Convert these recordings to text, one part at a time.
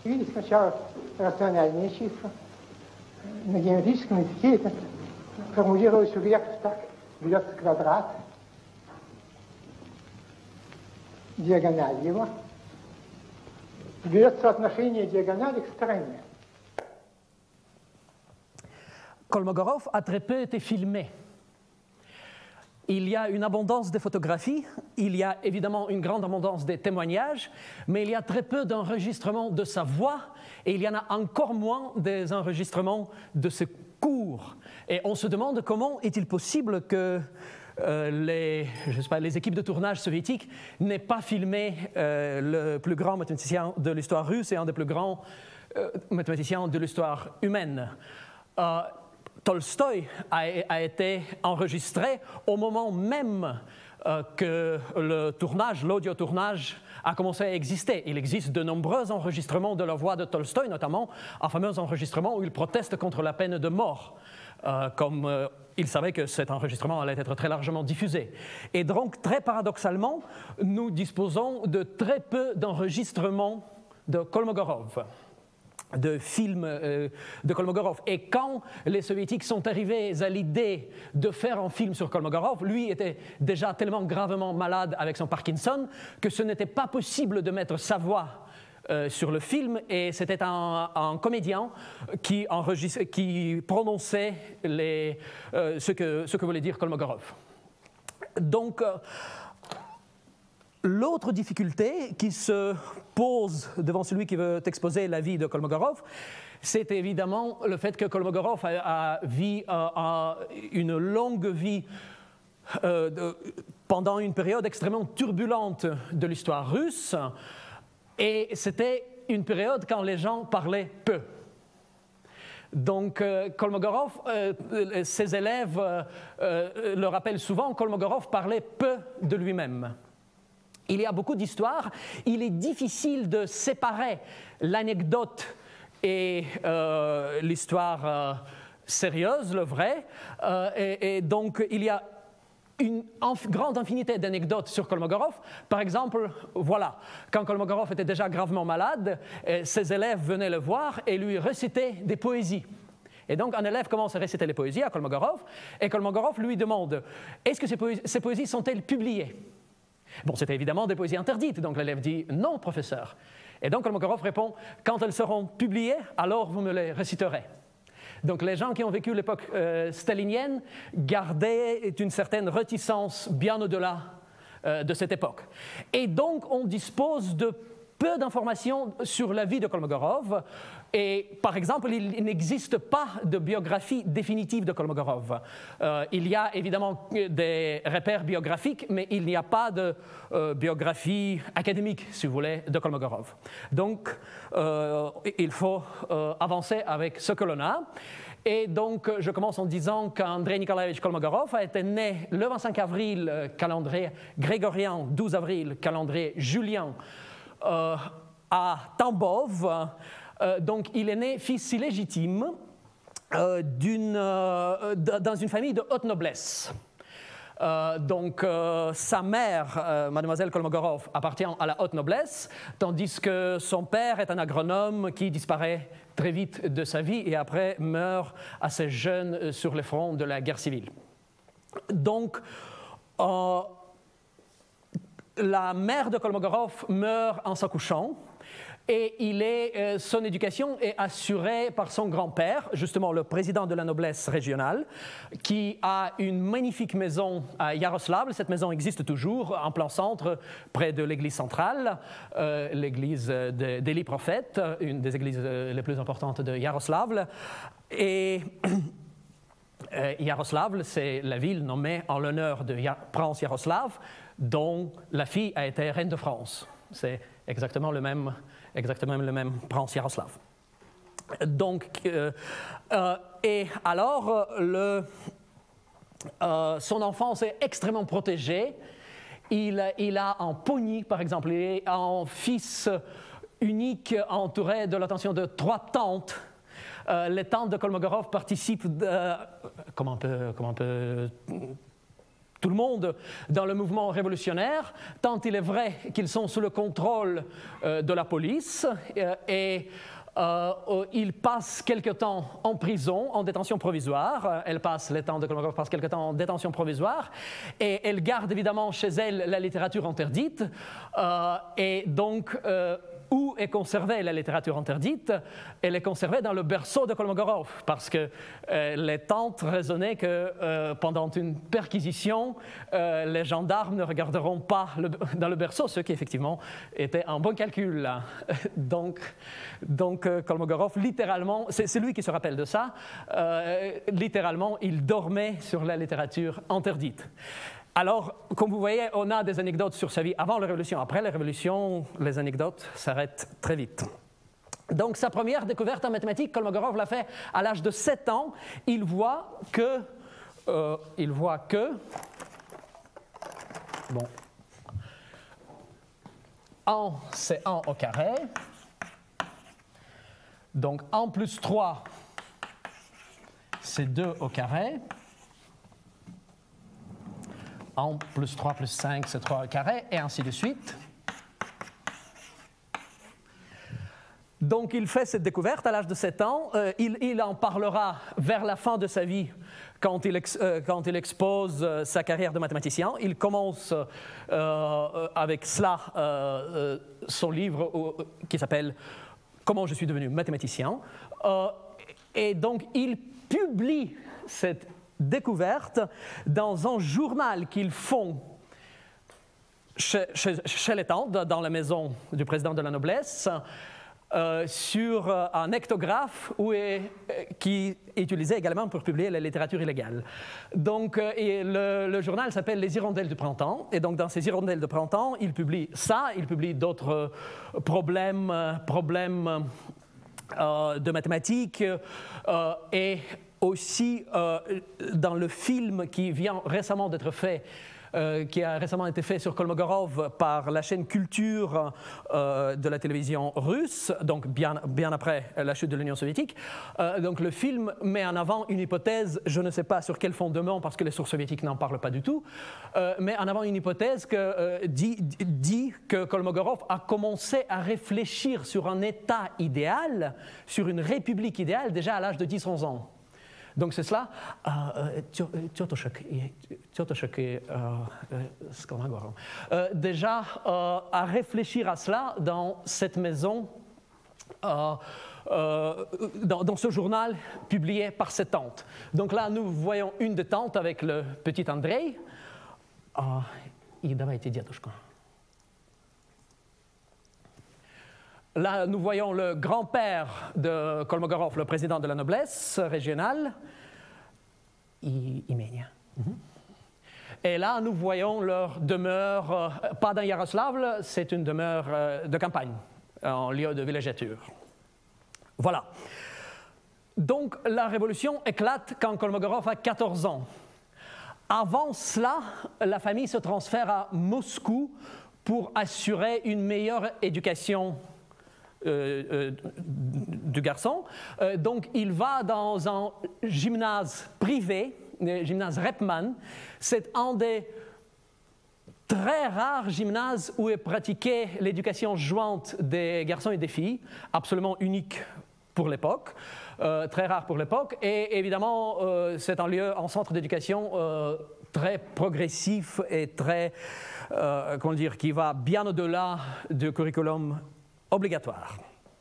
Видите, сначала рациональные числа, на геометрическом языке это формулируется вверх так, берется квадрат, диагональ его, берется соотношение диагонали к стороне. Kolmogorov a très peu été filmé. Il y a une abondance de photographies, il y a évidemment une grande abondance de témoignages, mais il y a très peu d'enregistrements de sa voix et il y en a encore moins des enregistrements de ses cours. Et on se demande comment est-il possible que les équipes de tournage soviétiques n'aient pas filmé le plus grand mathématicien de l'histoire russe et un des plus grands mathématiciens de l'histoire humaine. Tolstoï a été enregistré au moment même que le tournage, l'audio-tournage, a commencé à exister. Il existe de nombreux enregistrements de la voix de Tolstoï, notamment un fameux enregistrement où il proteste contre la peine de mort, comme il savait que cet enregistrement allait être très largement diffusé. Et donc, très paradoxalement, nous disposons de très peu d'enregistrements de Kolmogorov, de films de Kolmogorov. Et quand les Soviétiques sont arrivés à l'idée de faire un film sur Kolmogorov, lui était déjà tellement gravement malade avec son Parkinson que ce n'était pas possible de mettre sa voix sur le film, et c'était un comédien qui prononçait ce que voulait dire Kolmogorov. Donc, l'autre difficulté qui se pose devant celui qui veut exposer la vie de Kolmogorov, c'est évidemment le fait que Kolmogorov a vécu une longue vie pendant une période extrêmement turbulente de l'histoire russe, et c'était une période quand les gens parlaient peu. Donc, Kolmogorov, ses élèves le rappellent souvent, Kolmogorov parlait peu de lui-même. Il y a beaucoup d'histoires. Il est difficile de séparer l'anecdote et l'histoire sérieuse, le vrai. Et donc, il y a une grande infinité d'anecdotes sur Kolmogorov. Par exemple, voilà, quand Kolmogorov était déjà gravement malade, ses élèves venaient le voir et lui récitaient des poésies. Et donc, un élève commence à réciter les poésies à Kolmogorov, et Kolmogorov lui demande « Est-ce que ces poésies sont-elles publiées ?» Bon, c'était évidemment des poésies interdites, donc l'élève dit « Non, professeur ». Et donc Kolmogorov répond « Quand elles seront publiées, alors vous me les réciterez ». Donc les gens qui ont vécu l'époque stalinienne gardaient une certaine réticence bien au-delà de cette époque. Et donc on dispose de peu d'informations sur la vie de Kolmogorov. Et par exemple, il n'existe pas de biographie définitive de Kolmogorov. Il y a évidemment des repères biographiques, mais il n'y a pas de biographie académique, si vous voulez, de Kolmogorov. Donc, il faut avancer avec ce que l'on a. Et donc, je commence en disant qu'Andrei Nikolaevitch Kolmogorov a été né le 25 avril, calendrier grégorien, 12 avril, calendrier julien, à Tambov. Donc, il est né fils illégitime dans une famille de haute noblesse. Donc, sa mère, mademoiselle Kolmogorov, appartient à la haute noblesse, tandis que son père est un agronome qui disparaît très vite de sa vie et après meurt assez jeune sur le front de la guerre civile. Donc, la mère de Kolmogorov meurt en s'accouchant. Et son éducation est assurée par son grand-père, justement le président de la noblesse régionale, qui a une magnifique maison à Yaroslavl. Cette maison existe toujours, en plein centre, près de l'église centrale, l'église d'Élie Prophète, une des églises les plus importantes de Yaroslavl. Et Yaroslavl, c'est la ville nommée en l'honneur de prince Yaroslav, dont la fille a été reine de France. C'est exactement le même prince Yaroslav. Donc, et alors, son enfance est extrêmement protégée. Il a un pony, par exemple. Il est un fils unique entouré de l'attention de 3 tantes. Les tantes de Kolmogorov participent comment on peut tout le monde dans le mouvement révolutionnaire, tant il est vrai qu'ils sont sous le contrôle de la police et il passe quelque temps en prison, en détention provisoire. Elle passe, les temps de Kolmogorov passe quelque temps en détention provisoire et elle garde évidemment chez elle la littérature interdite et donc où est conservée la littérature interdite? Elle est conservée dans le berceau de Kolmogorov, parce que les tantes raisonnaient que pendant une perquisition, les gendarmes ne regarderont pas dans le berceau, ce qui effectivement était un bon calcul. Donc Kolmogorov, littéralement, c'est lui qui se rappelle de ça, littéralement, il dormait sur la littérature interdite. Alors, comme vous voyez, on a des anecdotes sur sa vie avant la Révolution. Après la Révolution, les anecdotes s'arrêtent très vite. Donc, sa première découverte en mathématiques, Kolmogorov l'a fait à l'âge de 7 ans. Il voit que bon, 1, c'est 1 au carré. Donc, 1 plus 3, c'est 2 au carré. 1 plus 3 plus 5, c'est 3 au carré, et ainsi de suite. Donc, il fait cette découverte à l'âge de 7 ans. Il en parlera vers la fin de sa vie quand il expose sa carrière de mathématicien. Il commence avec cela son livre qui s'appelle « Comment je suis devenu mathématicien ». Et donc, il publie cette découverte dans un journal qu'ils font chez les tantes, dans la maison du président de la noblesse, sur un hectographe qui est utilisé également pour publier la littérature illégale. Donc, le journal s'appelle Les Hirondelles du Printemps, et donc dans ces Hirondelles du Printemps, il publie ça, il publie d'autres problèmes de mathématiques et aussi dans le film qui vient récemment d'être fait, qui a récemment été fait sur Kolmogorov par la chaîne Culture de la télévision russe, donc bien après la chute de l'Union soviétique. Donc le film met en avant une hypothèse, je ne sais pas sur quel fondement, parce que les sources soviétiques n'en parlent pas du tout, met en avant une hypothèse dit que Kolmogorov a commencé à réfléchir sur un État idéal, sur une république idéale, déjà à l'âge de 10-11 ans. Donc c'est cela, déjà à réfléchir à cela dans cette maison, dans ce journal publié par ses tantes. Donc là, nous voyons une des tantes avec le petit Andrei. Là, nous voyons le grand-père de Kolmogorov, le président de la noblesse régionale. Et là, nous voyons leur demeure, pas dans Yaroslavl, c'est une demeure de campagne, en lieu de villégiature. Voilà. Donc, la révolution éclate quand Kolmogorov a 14 ans. Avant cela, la famille se transfère à Moscou pour assurer une meilleure éducation du garçon. Donc, il va dans un gymnase privé, le gymnase Repman. C'est un des très rares gymnases où est pratiquée l'éducation jointe des garçons et des filles, absolument unique pour l'époque, très rare pour l'époque. Et évidemment, c'est un centre d'éducation très progressif et très, qui va bien au-delà du curriculum obligatoire.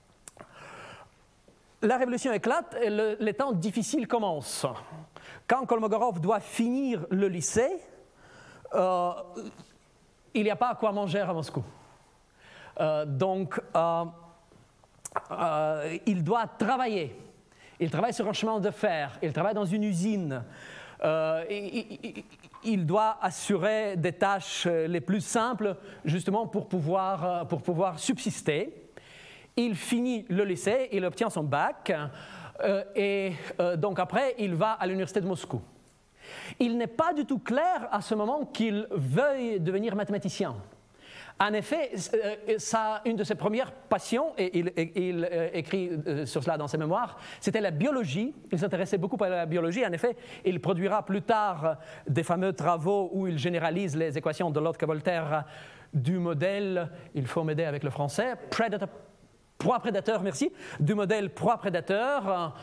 La révolution éclate et les temps difficiles commencent. Quand Kolmogorov doit finir le lycée, il n'y a pas quoi manger à Moscou. Donc, il doit travailler. Il travaille sur un chemin de fer, il travaille dans une usine. Il doit assurer des tâches les plus simples, justement pour pouvoir subsister. Il finit le lycée, il obtient son bac, et donc après, il va à l'université de Moscou. Il n'est pas du tout clair à ce moment qu'il veuille devenir mathématicien. En effet, une de ses premières passions, et il écrit sur cela dans ses mémoires, c'était la biologie. Il s'intéressait beaucoup à la biologie. En effet, il produira plus tard des fameux travaux où il généralise les équations de Lotka-Volter du modèle, il faut m'aider avec le français, proie-prédateur, merci, du modèle proie-prédateur,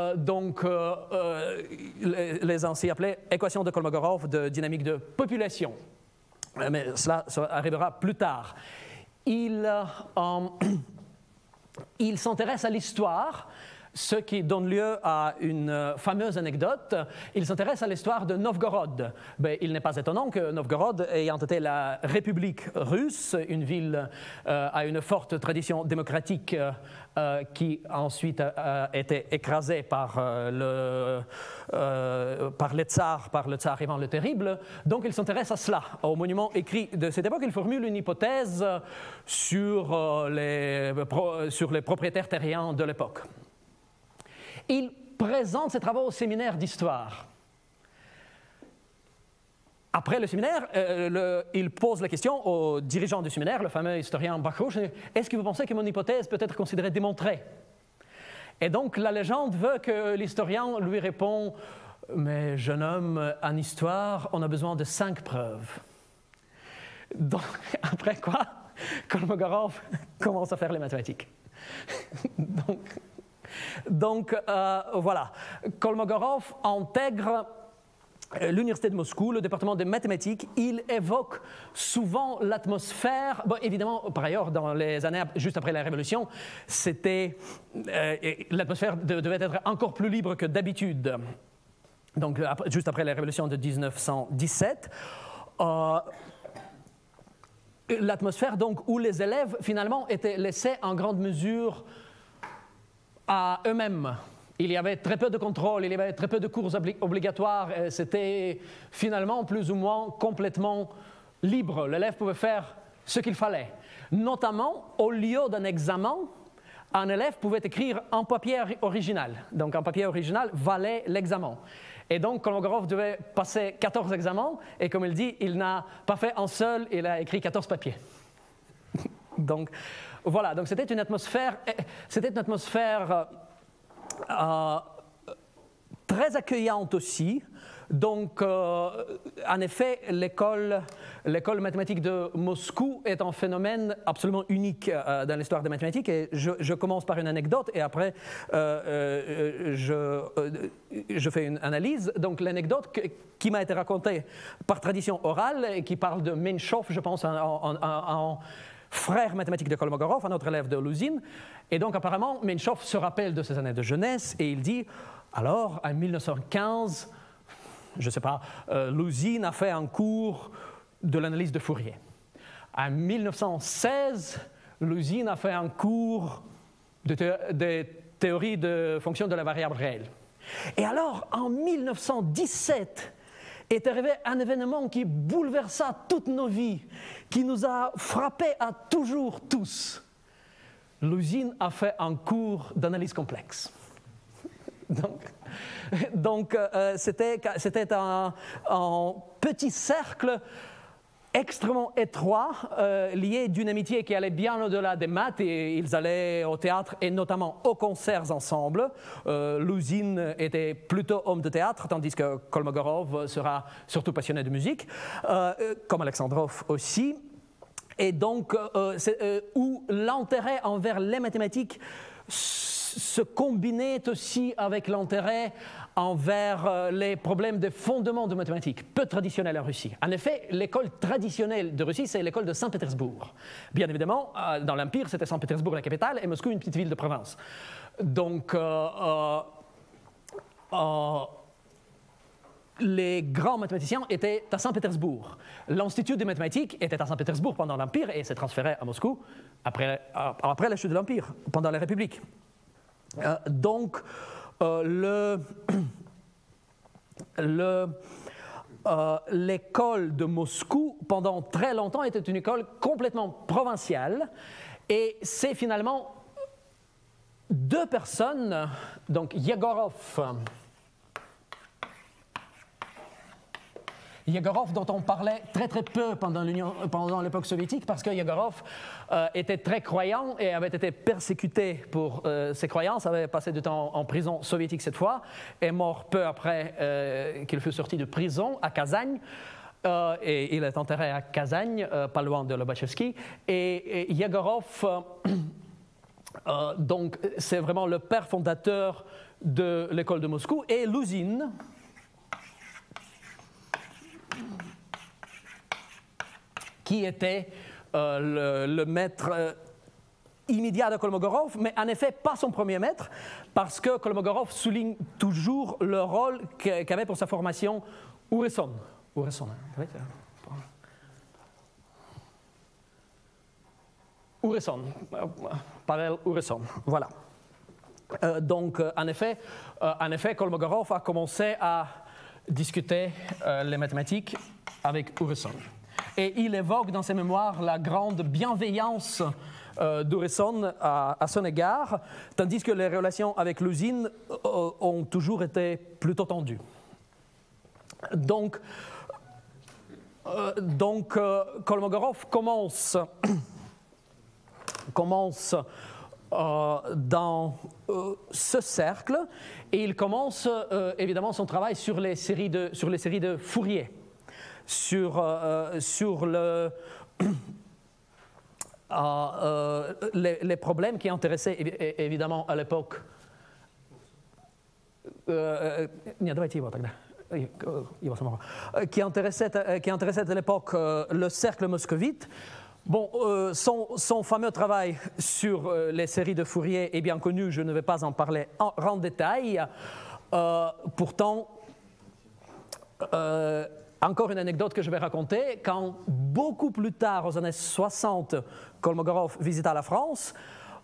les ainsi appelées équations de Kolmogorov de dynamique de population. Mais cela arrivera plus tard. Il s'intéresse à l'histoire, ce qui donne lieu à une fameuse anecdote. Il s'intéresse à l'histoire de Novgorod. Mais il n'est pas étonnant que Novgorod, ayant été la République russe, une ville à une forte tradition démocratique qui ensuite a été écrasée par le tsar Ivan le Terrible. Donc il s'intéresse à cela, aux monuments écrits de cette époque. Il formule une hypothèse sur les propriétaires terriens de l'époque. Il présente ses travaux au séminaire d'histoire. Après le séminaire, il pose la question au dirigeant du séminaire, le fameux historien Bakhush, « Est-ce que vous pensez que mon hypothèse peut être considérée démontrée ?» Et donc la légende veut que l'historien lui répond « Mais jeune homme, en histoire, on a besoin de 5 preuves. » Donc après quoi, Kolmogorov commence à faire les mathématiques. Donc voilà, Kolmogorov intègre l'Université de Moscou, le département des mathématiques. Il évoque souvent l'atmosphère. Bon, évidemment, par ailleurs, dans les années juste après la Révolution, l'atmosphère devait être encore plus libre que d'habitude. Donc, juste après la Révolution de 1917, l'atmosphère donc où les élèves finalement étaient laissés en grande mesure à eux-mêmes. Il y avait très peu de contrôle, il y avait très peu de cours obligatoires. C'était finalement plus ou moins complètement libre. L'élève pouvait faire ce qu'il fallait. Notamment, au lieu d'un examen, un élève pouvait écrire un papier original. Donc un papier original valait l'examen. Et donc Kolmogorov devait passer 14 examens, et comme il dit, il n'a pas fait un seul, il a écrit 14 papiers. Donc voilà, donc c'était une atmosphère très accueillante aussi. Donc, en effet, l'école mathématique de Moscou est un phénomène absolument unique dans l'histoire des mathématiques. Et je commence par une anecdote et après, je fais une analyse. Donc, l'anecdote qui m'a été racontée par tradition orale et qui parle de Menshov, je pense, en frère mathématique de Kolmogorov, un autre élève de Louzine. Et donc, apparemment, Menshov se rappelle de ses années de jeunesse et il dit, alors, en 1915, je ne sais pas, Louzine a fait un cours de l'analyse de Fourier. En 1916, Louzine a fait un cours de théorie de fonction de la variable réelle. Et alors, en 1917, est arrivé un événement qui bouleversa toutes nos vies, qui nous a frappés à toujours tous. Louzine a fait un cours d'analyse complexe. Donc c'était un petit cercle extrêmement étroit, lié d'une amitié qui allait bien au-delà des maths, et ils allaient au théâtre et notamment aux concerts ensemble. Louzine était plutôt homme de théâtre, tandis que Kolmogorov sera surtout passionné de musique, comme Alexandrov aussi. Et donc, où l'intérêt envers les mathématiques se combinait aussi avec l'intérêt envers les problèmes de fondement de mathématiques, peu traditionnels en Russie. En effet, l'école traditionnelle de Russie, c'est l'école de Saint-Pétersbourg. Bien évidemment, dans l'Empire, c'était Saint-Pétersbourg la capitale et Moscou une petite ville de province. Donc, les grands mathématiciens étaient à Saint-Pétersbourg. L'Institut des mathématiques était à Saint-Pétersbourg pendant l'Empire et s'est transféré à Moscou après la chute de l'Empire, pendant la République. Donc, l'école de Moscou, pendant très longtemps, était une école complètement provinciale. Et c'est finalement deux personnes, donc Yegorov, Yegorov, dont on parlait très très peu pendant l'époque soviétique, parce que Yegorov était très croyant et avait été persécuté pour ses croyances, avait passé du temps en prison soviétique cette fois, est mort peu après qu'il fut sorti de prison à Kazagne. Et il est enterré à Kazagne, pas loin de Lobachevsky. Et Yegorov, donc, c'est vraiment le père fondateur de l'école de Moscou. Et Louzine, qui était le maître immédiat de Kolmogorov, mais en effet pas son premier maître, parce que Kolmogorov souligne toujours le rôle qu'avait pour sa formation Ureson. Pavel Ureson, voilà. Donc, en effet, Kolmogorov a commencé à discuter les mathématiques avec Ureson. Et il évoque dans ses mémoires la grande bienveillance d'Ureson à son égard, tandis que les relations avec Louzine ont toujours été plutôt tendues. Donc Kolmogorov commence dans ce cercle et il commence évidemment son travail sur les séries de Fourier, sur les problèmes qui intéressaient évidemment à l'époque. Qui intéressait à l'époque le cercle moscovite. Bon, son fameux travail sur les séries de Fourier est bien connu, je ne vais pas en parler en détail. Pourtant, encore une anecdote que je vais raconter, quand beaucoup plus tard, aux années 60, Kolmogorov visita la France,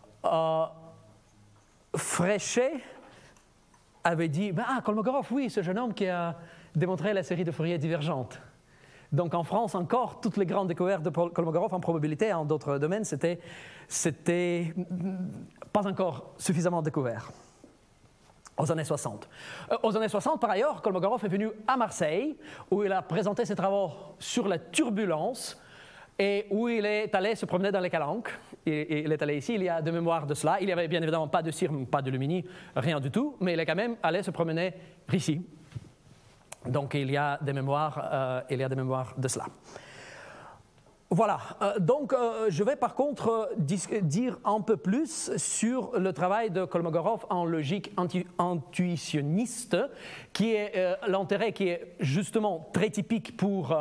Fréchet avait dit Kolmogorov, oui, ce jeune homme qui a démontré la série de Fourier divergente. Donc en France encore, toutes les grandes découvertes de Kolmogorov en probabilité, en d'autres domaines, c'était pas encore suffisamment découvert. Aux années 60. Aux années 60, par ailleurs, Kolmogorov est venu à Marseille, où il a présenté ses travaux sur la turbulence et où il est allé se promener dans les calanques. Il est allé ici, il y a des mémoires de cela. Il n'y avait bien évidemment pas de Sirme, pas de Lumini, rien du tout, mais il est quand même allé se promener ici. Donc il y a des mémoires de cela. Voilà, donc je vais par contre dire un peu plus sur le travail de Kolmogorov en logique intuitionniste, qui est l'intérêt qui est justement très typique pour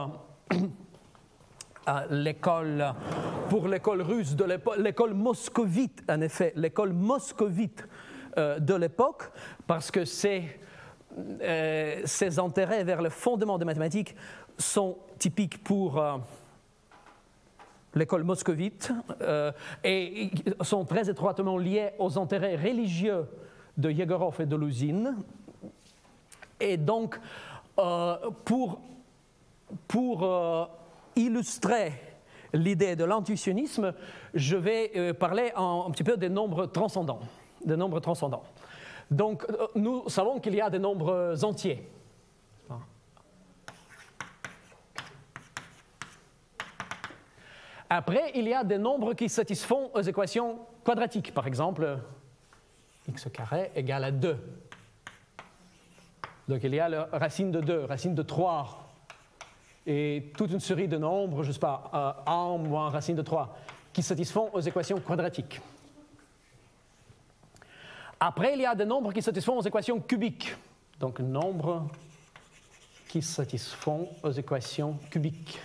l'école russe, l'école moscovite, en effet, l'école moscovite de l'époque, parce que ses intérêts vers le fondement des mathématiques sont typiques pour l'école moscovite et sont très étroitement liés aux intérêts religieux de Yegorov et de Louzine. Et donc, pour illustrer l'idée de l'intuitionnisme, je vais parler un petit peu des nombres transcendants. Donc, nous savons qu'il y a des nombres entiers. Après, il y a des nombres qui satisfont aux équations quadratiques. Par exemple, x carré égale à 2. Donc, il y a la racine de 2, racine de 3, et toute une série de nombres, je ne sais pas, 1 moins racine de 3, qui satisfont aux équations quadratiques. Après, il y a des nombres qui satisfont aux équations cubiques. Donc, nombres qui satisfont aux équations cubiques.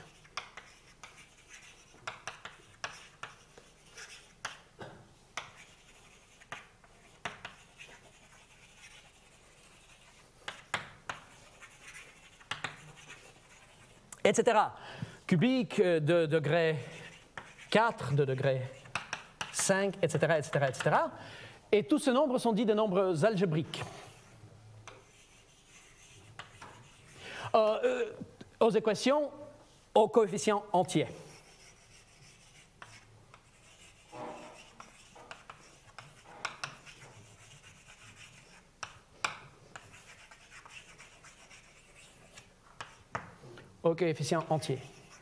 Etc. Cubique de degré 4, de degré 5, etc., etc., etc. Et tous ces nombres sont dits des nombres algébriques. Aux équations au coefficient entier. au coefficient entier.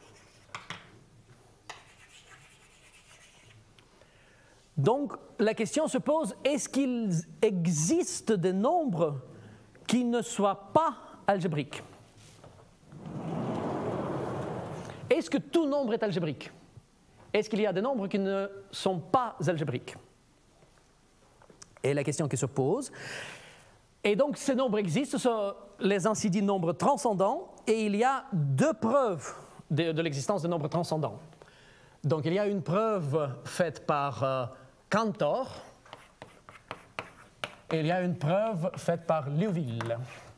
Donc, la question se pose, est-ce qu'il existe des nombres qui ne soient pas algébriques? Est-ce que tout nombre est algébrique? Est-ce qu'il y a des nombres qui ne sont pas algébriques? Et la question qui se pose. Et donc, ces nombres existent, ce sont les ainsi dits nombres transcendants, et il y a deux preuves de l'existence de nombres transcendants. Donc, il y a une preuve faite par Cantor, et il y a une preuve faite par Liouville.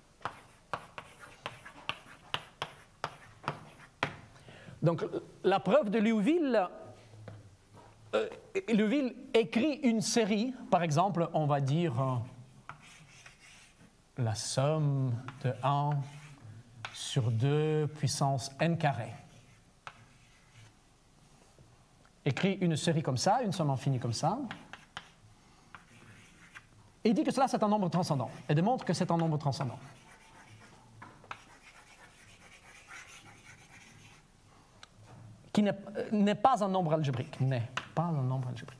Donc, la preuve de Liouville, Liouville écrit une série, par exemple, on va dire la somme de 1 sur 2 puissance n carré. Écrit une série comme ça, une somme infinie comme ça, et dit que cela c'est un nombre transcendant, et démontre que c'est un nombre transcendant. Qui n'est pas un nombre algébrique, n'est pas un nombre algébrique.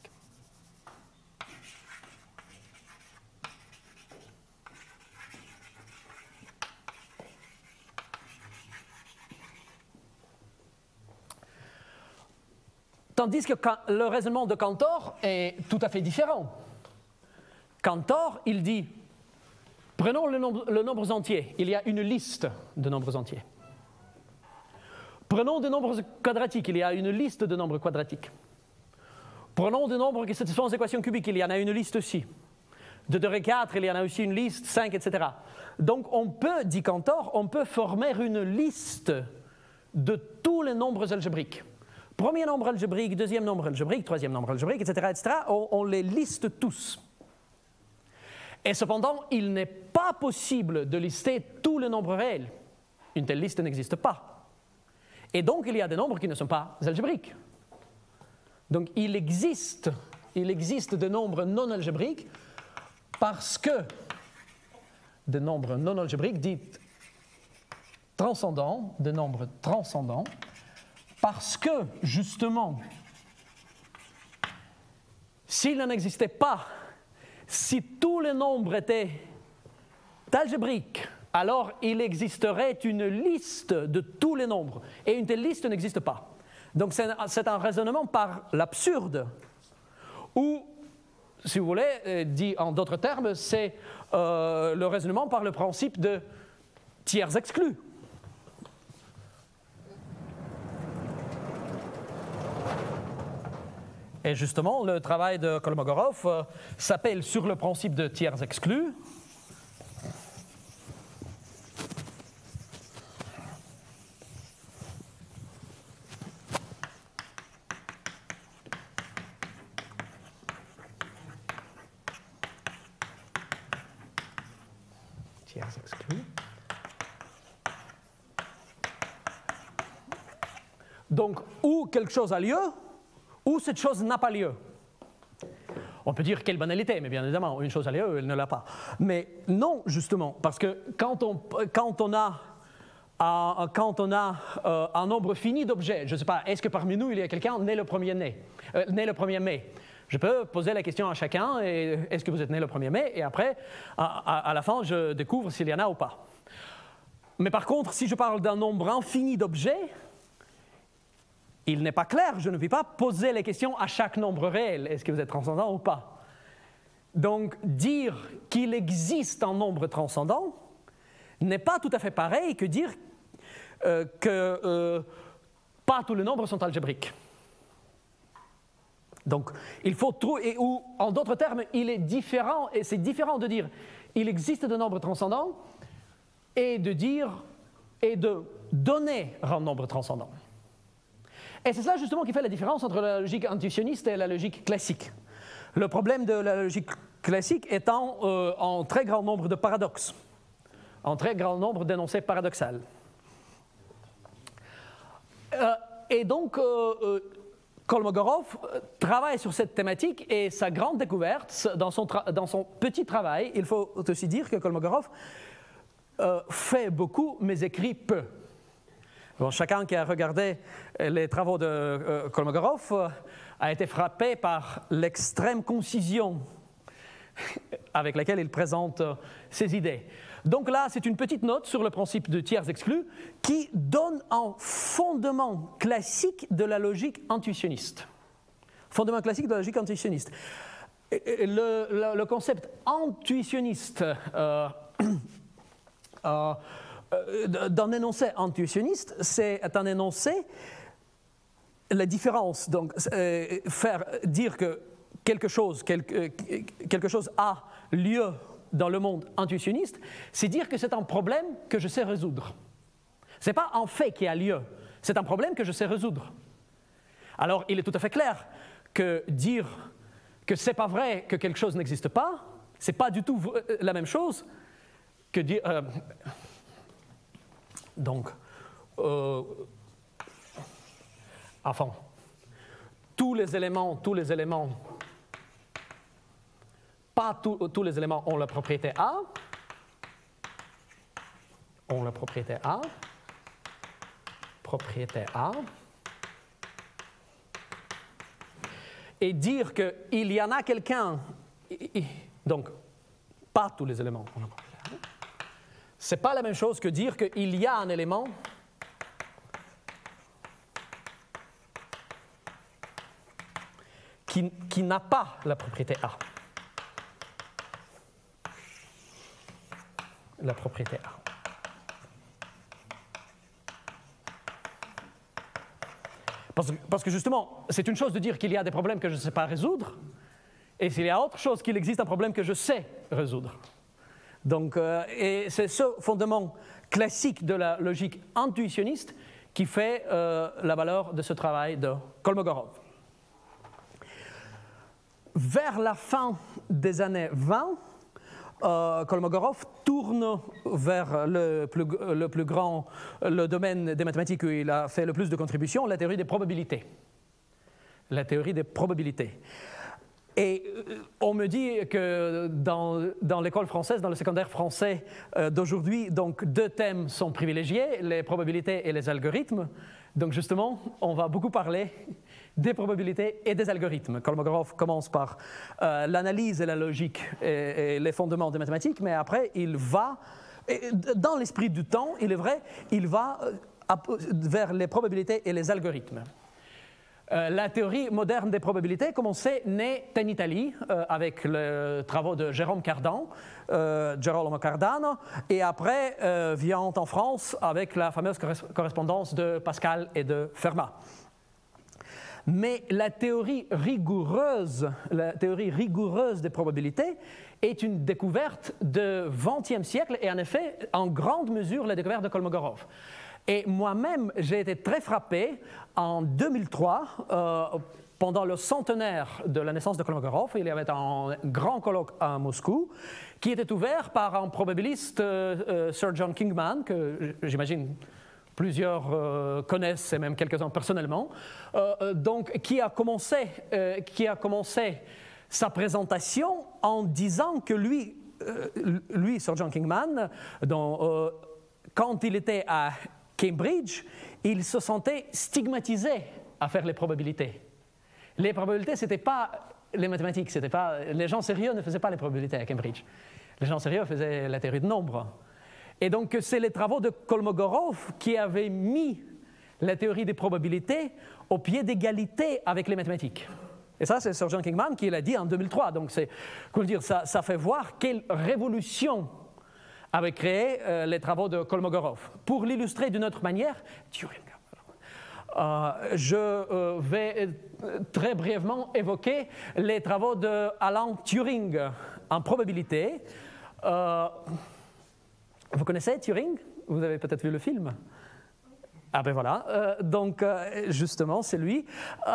Tandis que le raisonnement de Cantor est tout à fait différent. Cantor, il dit, prenons le nombres entiers, il y a une liste de nombres entiers. Prenons des nombres quadratiques, il y a une liste de nombres quadratiques. Prenons des nombres qui satisfont aux équations cubiques, il y en a une liste aussi. De 2 et 4, il y en a aussi une liste, 5, etc. Donc on peut, dit Cantor, on peut former une liste de tous les nombres algébriques. Premier nombre algébrique, deuxième nombre algébrique, troisième nombre algébrique, etc., etc. On les liste tous. Et cependant, il n'est pas possible de lister tous les nombres réels. Une telle liste n'existe pas. Et donc, il y a des nombres qui ne sont pas algébriques. Donc, il existe des nombres non algébriques parce que des nombres non algébriques, dites transcendants, des nombres transcendants, parce que, justement, s'il n'en existait pas, si tous les nombres étaient algébriques, alors il existerait une liste de tous les nombres. Et une telle liste n'existe pas. Donc c'est un raisonnement par l'absurde, ou, si vous voulez, dit en d'autres termes, c'est le raisonnement par le principe de tiers exclus. Et justement, le travail de Kolmogorov s'appelle sur le principe de tiers exclus. Tiers exclus. Donc, où quelque chose a lieu, où cette chose n'a pas lieu. On peut dire quelle banalité, mais bien évidemment, une chose a lieu, elle ne l'a pas. Mais non, justement, parce que quand on a un nombre fini d'objets, je ne sais pas, est-ce que parmi nous, il y a quelqu'un né le 1er mai? Je peux poser la question à chacun, est-ce que vous êtes né le 1er mai? Et après, à la fin, je découvre s'il y en a ou pas. Mais par contre, si je parle d'un nombre infini d'objets, il n'est pas clair, je ne vais pas poser les questions à chaque nombre réel. Est-ce que vous êtes transcendant ou pas? Donc, dire qu'il existe un nombre transcendant n'est pas tout à fait pareil que dire que pas tous les nombres sont algébriques. Donc, il faut trouver, ou en d'autres termes, il est différent, et c'est différent de dire il existe des nombres transcendants et de dire et de donner un nombre transcendant. Et c'est cela justement qui fait la différence entre la logique intuitionniste et la logique classique. Le problème de la logique classique étant un très grand nombre de paradoxes, un très grand nombre d'énoncés paradoxaux. Et donc, Kolmogorov travaille sur cette thématique et sa grande découverte, dans son petit travail, il faut aussi dire que Kolmogorov fait beaucoup mais écrit peu. Bon, chacun qui a regardé les travaux de Kolmogorov a été frappé par l'extrême concision avec laquelle il présente ses idées. Donc là, c'est une petite note sur le principe de tiers exclus qui donne un fondement classique de la logique intuitionniste. Fondement classique de la logique intuitionniste. Le concept intuitionniste d'un énoncé intuitionniste, c'est un énoncé, la différence, donc faire dire que quelque chose a lieu dans le monde intuitionniste, c'est dire que c'est un problème que je sais résoudre. Ce n'est pas un fait qui a lieu, c'est un problème que je sais résoudre. Alors, il est tout à fait clair que dire que ce n'est pas vrai que quelque chose n'existe pas, ce n'est pas du tout la même chose que dire... enfin, tous les éléments, pas tous les éléments ont la propriété A, et dire qu'il y en a quelqu'un, donc pas tous les éléments ont la propriété A, ce n'est pas la même chose que dire qu'il y a un élément qui n'a pas la propriété A. La propriété A. Parce que justement, c'est une chose de dire qu'il y a des problèmes que je ne sais pas résoudre, et s'il y a autre chose qu'il existe un problème que je sais résoudre. Donc, et c'est ce fondement classique de la logique intuitionniste qui fait la valeur de ce travail de Kolmogorov. Vers la fin des années 20, Kolmogorov tourne vers le domaine des mathématiques où il a fait le plus de contributions, la théorie des probabilités. La théorie des probabilités. Et on me dit que dans l'école française, dans le secondaire français d'aujourd'hui, donc deux thèmes sont privilégiés, les probabilités et les algorithmes. Donc justement, on va beaucoup parler des probabilités et des algorithmes. Kolmogorov commence par l'analyse et la logique et les fondements des mathématiques, mais après, il va, dans l'esprit du temps, il est vrai, il va vers les probabilités et les algorithmes. La théorie moderne des probabilités, comme on sait, naît en Italie avec les travaux de Jérôme Cardano, et après vient en France avec la fameuse correspondance de Pascal et de Fermat. Mais la théorie rigoureuse des probabilités est une découverte du XXe siècle et en effet, en grande mesure, la découverte de Kolmogorov. Et moi-même, j'ai été très frappé en 2003, pendant le centenaire de la naissance de Kolmogorov. Il y avait un grand colloque à Moscou qui était ouvert par un probabiliste, Sir John Kingman, que j'imagine plusieurs connaissent et même quelques-uns personnellement, donc qui a commencé sa présentation en disant que lui Sir John Kingman, quand il était à Cambridge, il se sentait stigmatisé à faire les probabilités. Les probabilités, ce n'était pas les mathématiques, les gens sérieux ne faisaient pas les probabilités à Cambridge. Les gens sérieux faisaient la théorie de nombres. Et donc, c'est les travaux de Kolmogorov qui avaient mis la théorie des probabilités au pied d'égalité avec les mathématiques. Et ça, c'est Sir John Kingman qui l'a dit en 2003. Donc, ça fait voir quelle révolution avait créé les travaux de Kolmogorov. Pour l'illustrer d'une autre manière, je vais très brièvement évoquer les travaux d'Alan Turing en probabilité. Vous connaissez Turing? Vous avez peut-être vu le film? Ah ben voilà, donc justement c'est lui.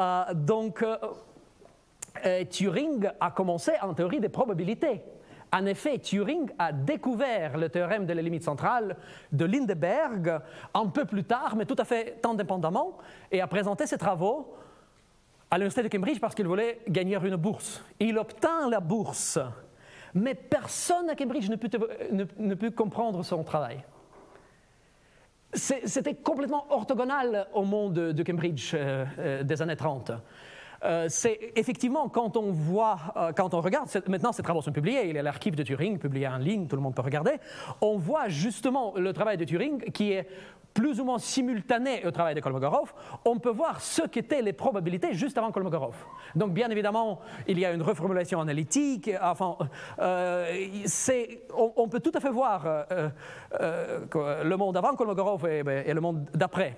Turing a commencé en théorie des probabilités. En effet, Turing a découvert le théorème de la limite centrale de Lindeberg un peu plus tard, mais tout à fait indépendamment, et a présenté ses travaux à l'université de Cambridge parce qu'il voulait gagner une bourse. Il obtint la bourse, mais personne à Cambridge ne put comprendre son travail. c'était complètement orthogonal au monde de Cambridge des années 30. C'est effectivement, quand on regarde, maintenant ces travaux sont publiés, il y a l'archive de Turing publié en ligne, tout le monde peut regarder, on voit justement le travail de Turing qui est plus ou moins simultané au travail de Kolmogorov. On peut voir ce qu'étaient les probabilités juste avant Kolmogorov. Donc bien évidemment, il y a une reformulation analytique, enfin, on peut tout à fait voir le monde avant Kolmogorov et le monde d'après.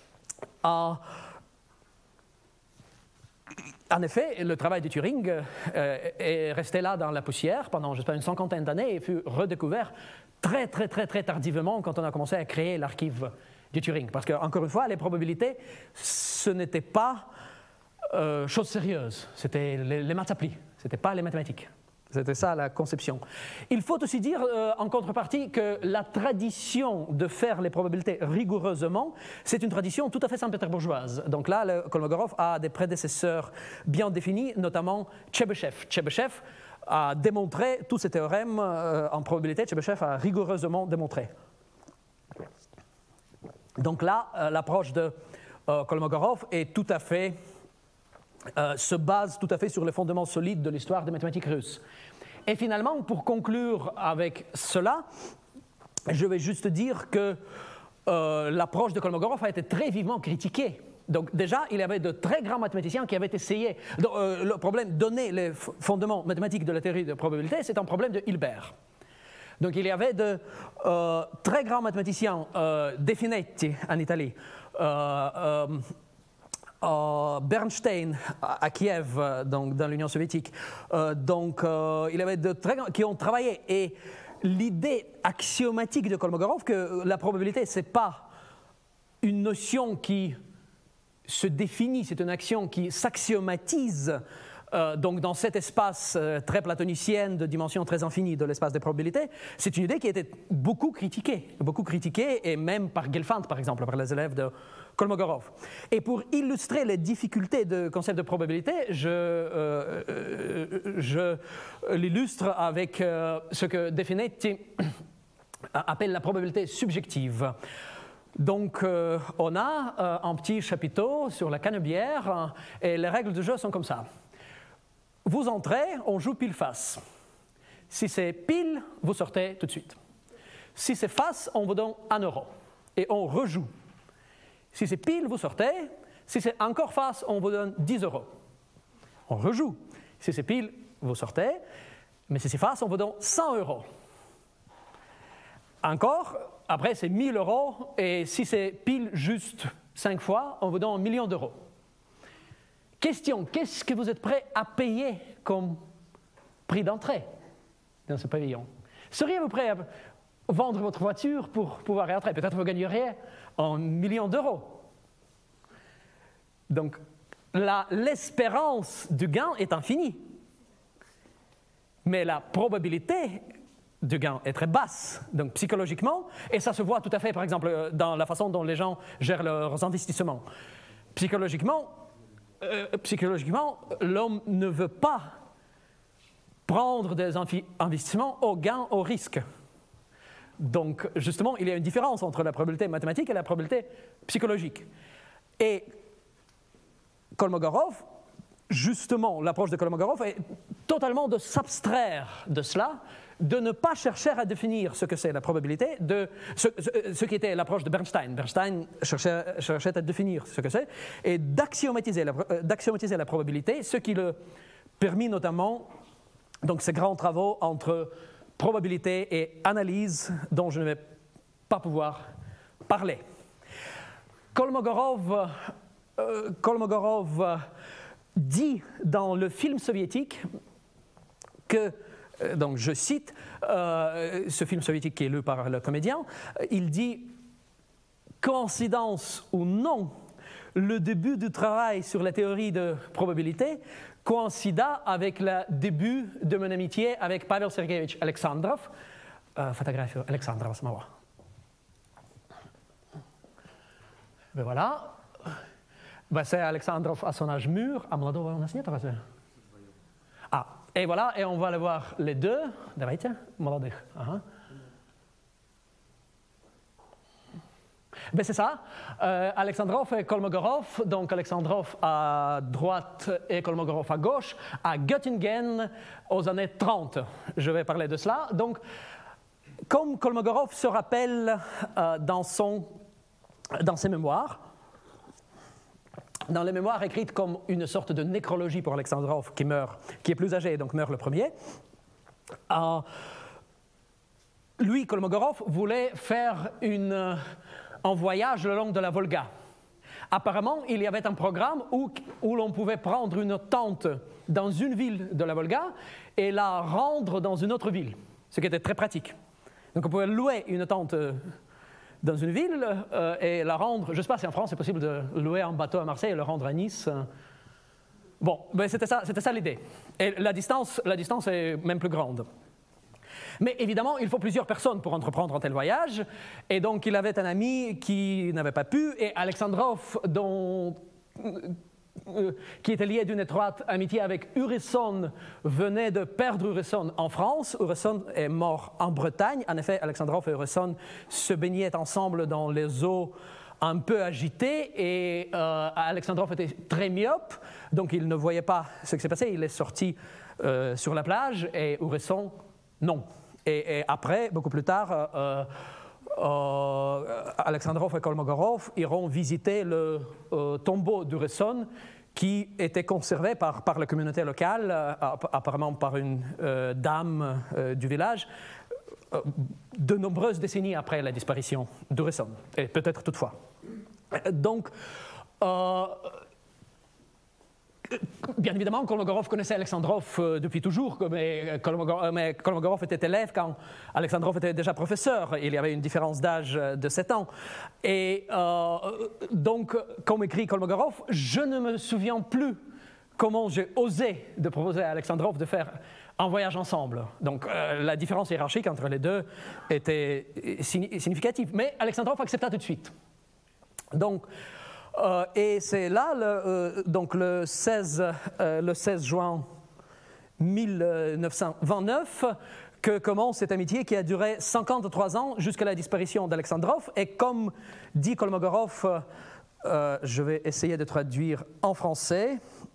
En effet, le travail de Turing est resté là dans la poussière pendant, je sais pas, une cinquantaine d'années et fut redécouvert très tardivement quand on a commencé à créer l'archive de Turing. Parce qu'encore une fois, les probabilités, ce n'était pas chose sérieuse, c'était les maths appliquées, ce n'était pas les mathématiques. C'était ça la conception. Il faut aussi dire en contrepartie que la tradition de faire les probabilités rigoureusement, c'est une tradition tout à fait saint-pétersbourgeoise. Donc là, Kolmogorov a des prédécesseurs bien définis, notamment Tchebyshev. Tchebyshev a démontré tous ces théorèmes en probabilité. Tchebyshev a rigoureusement démontré. Donc là, l'approche de Kolmogorov est tout à fait se base tout à fait sur les fondements solides de l'histoire des mathématiques russes. Et finalement, pour conclure avec cela, je vais juste dire que l'approche de Kolmogorov a été très vivement critiquée. Donc déjà, il y avait de très grands mathématiciens qui avaient essayé. Le problème, donner les fondements mathématiques de la théorie de probabilité, c'est un problème de Hilbert. Donc il y avait de très grands mathématiciens, De Finetti en Italie, Bernstein à Kiev, donc dans l'Union soviétique. Il y avait de très grands qui ont travaillé. Et l'idée axiomatique de Kolmogorov, que la probabilité, ce n'est pas une notion qui se définit, c'est une action qui s'axiomatise. Donc dans cet espace très platonicien de dimension très infinie de l'espace des probabilités, c'est une idée qui a été beaucoup critiquée, et même par Gelfand, par exemple, par les élèves de Kolmogorov. Et pour illustrer les difficultés du concept de probabilité, je l'illustre avec ce que De Finetti appelle la probabilité subjective. Donc, on a un petit chapiteau sur la canebière et les règles du jeu sont comme ça. Vous entrez, on joue pile-face. Si c'est pile, vous sortez tout de suite. Si c'est face, on vous donne 1 euro et on rejoue. Si c'est pile, vous sortez. Si c'est encore face, on vous donne 10 euros. On rejoue. Si c'est pile, vous sortez. Mais si c'est face, on vous donne 100 euros. Encore, après c'est 1000 euros. Et si c'est pile juste 5 fois, on vous donne 1 million d'euros. Question, qu'est-ce que vous êtes prêt à payer comme prix d'entrée dans ce pavillon? Seriez-vous prêt à vendre votre voiture pour pouvoir y entrer? Peut-être vous gagneriez 1 million d'euros. Donc, l'espérance du gain est infinie. Mais la probabilité du gain est très basse, donc psychologiquement, et ça se voit tout à fait, par exemple, dans la façon dont les gens gèrent leurs investissements. Psychologiquement, l'homme ne veut pas prendre des investissements au gain, au risque. Donc, justement, il y a une différence entre la probabilité mathématique et la probabilité psychologique. Et Kolmogorov, justement, l'approche de Kolmogorov est totalement de s'abstraire de cela, de ne pas chercher à définir ce que c'est la probabilité, ce qui était l'approche de Bernstein. Bernstein cherchait à définir ce que c'est, et d'axiomatiser la probabilité, ce qui le permit notamment, donc ces grands travaux entre probabilité et analyse dont je ne vais pas pouvoir parler. Kolmogorov dit dans le film soviétique que, donc je cite ce film soviétique qui est lu par le comédien, il dit « Coïncidence ou non, le début du travail sur la théorie de probabilité coïncida avec le début de mon amitié avec Pavel Sergeyevich Alexandrov, фотографию Александрова самого. Ben voilà. Ben c'est Alexandrov à son âge mûr, а молодого у нас нет разве? Ah, et voilà, et on va aller voir les deux. Давайте, молодых. Ага. Ben c'est ça. Alexandrov et Kolmogorov, donc Alexandrov à droite et Kolmogorov à gauche, à Göttingen aux années 30. Je vais parler de cela. Donc, comme Kolmogorov se rappelle dans ses mémoires, dans les mémoires écrites comme une sorte de nécrologie pour Alexandrov qui est plus âgé, donc meurt le premier, lui, Kolmogorov, voulait faire un voyage le long de la Volga. Apparemment, il y avait un programme où l'on pouvait prendre une tente dans une ville de la Volga et la rendre dans une autre ville, ce qui était très pratique. Donc on pouvait louer une tente dans une ville et la rendre, je ne sais pas si en France c'est possible de louer un bateau à Marseille et le rendre à Nice. Bon, ben c'était ça l'idée. Et la distance est même plus grande. Mais évidemment, il faut plusieurs personnes pour entreprendre un tel voyage. Et donc, il avait un ami qui n'avait pas pu. Et Alexandrov, qui était lié d'une étroite amitié avec Uryson, venait de perdre Uryson en France. Uryson est mort en Bretagne. En effet, Alexandrov et Uryson se baignaient ensemble dans les eaux un peu agitées. Et Alexandrov était très myope, donc il ne voyait pas ce qui s'est passé. Il est sorti sur la plage et Uryson, non. Et après, beaucoup plus tard, Alexandrov et Kolmogorov iront visiter le tombeau d'Uryson qui était conservé par la communauté locale, apparemment par une dame du village, de nombreuses décennies après la disparition d'Uryson, et peut-être toutefois. Donc, bien évidemment, Kolmogorov connaissait Alexandrov depuis toujours, mais Kolmogorov était élève quand Alexandrov était déjà professeur. Il y avait une différence d'âge de 7 ans. Et donc, comme écrit Kolmogorov, je ne me souviens plus comment j'ai osé de proposer à Alexandrov de faire un voyage ensemble. Donc, la différence hiérarchique entre les deux était significative. Mais Alexandrov accepta tout de suite. Donc, et c'est là, donc le 16 juin 1929, que commence cette amitié qui a duré 53 ans jusqu'à la disparition d'Alexandrov. Et comme dit Kolmogorov, je vais essayer de traduire en français,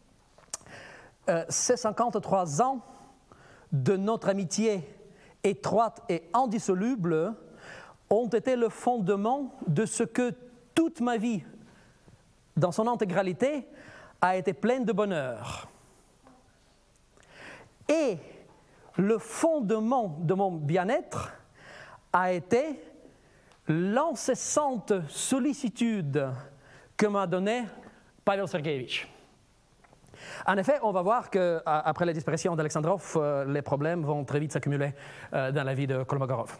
ces 53 ans de notre amitié étroite et indissoluble ont été le fondement de ce que toute ma vie, dans son intégralité, a été pleine de bonheur. Et le fondement de mon bien-être a été l'incessante sollicitude que m'a donnée Pavel Sergeyevich. En effet, on va voir qu'après la disparition d'Alexandrov, les problèmes vont très vite s'accumuler dans la vie de Kolmogorov.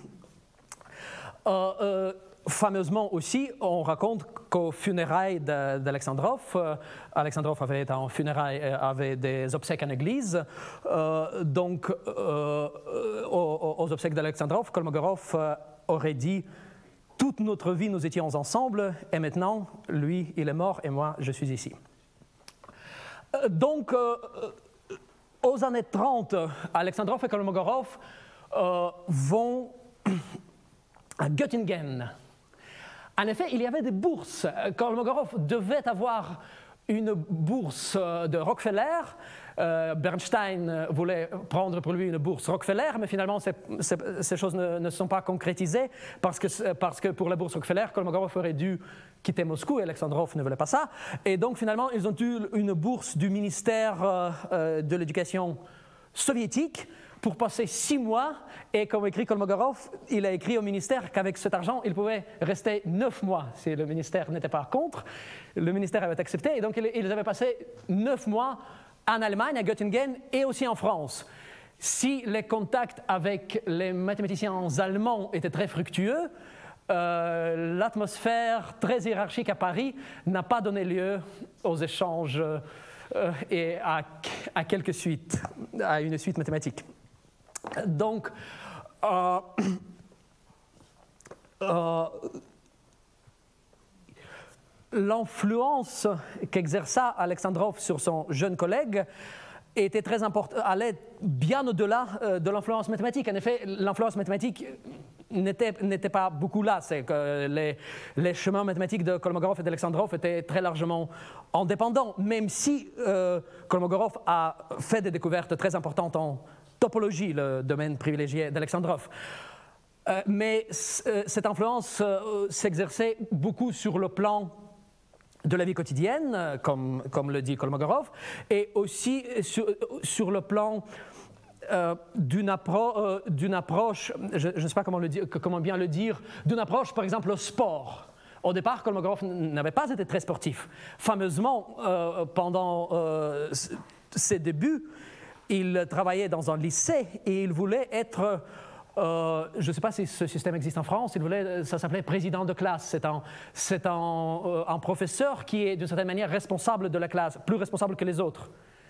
Fameusement aussi, on raconte qu'aux funérailles d'Alexandrov, Alexandrov avait été en funérailles avec des obsèques en église, donc aux obsèques d'Alexandrov, Kolmogorov aurait dit « Toute notre vie, nous étions ensemble, et maintenant, lui, il est mort, et moi, je suis ici. » Donc, aux années 30, Alexandrov et Kolmogorov vont à Göttingen. En effet, il y avait des bourses. Kolmogorov devait avoir une bourse de Rockefeller. Bernstein voulait prendre pour lui une bourse Rockefeller, mais finalement, ces choses ne se sont pas concrétisées parce que pour la bourse Rockefeller, Kolmogorov aurait dû quitter Moscou et Alexandrov ne voulait pas ça. Et donc, finalement, ils ont eu une bourse du ministère de l'Éducation soviétique pour passer 6 mois, et comme écrit Kolmogorov, il a écrit au ministère qu'avec cet argent, il pouvait rester 9 mois si le ministère n'était pas contre. Le ministère avait accepté, et donc ils avaient passé 9 mois en Allemagne, à Göttingen, et aussi en France. Si les contacts avec les mathématiciens allemands étaient très fructueux, l'atmosphère très hiérarchique à Paris n'a pas donné lieu aux échanges et à quelques suites, à une suite mathématique. Donc, l'influence qu'exerça Alexandrov sur son jeune collègue était très importante, allait bien au-delà de l'influence mathématique. En effet, l'influence mathématique n'était pas beaucoup là. C'est que les chemins mathématiques de Kolmogorov et d'Alexandrov étaient très largement indépendants, même si Kolmogorov a fait des découvertes très importantes en topologie, le domaine privilégié d'Alexandrov. Mais cette influence s'exerçait beaucoup sur le plan de la vie quotidienne, comme le dit Kolmogorov, et aussi sur le plan d'une approche, je ne sais pas comment bien le dire, d'une approche par exemple au sport. Au départ, Kolmogorov n'avait pas été très sportif. Fameusement, pendant ses débuts, il travaillait dans un lycée et il voulait être, je ne sais pas si ce système existe en France, ça s'appelait président de classe. C'est un professeur qui est d'une certaine manière responsable de la classe, plus responsable que les autres.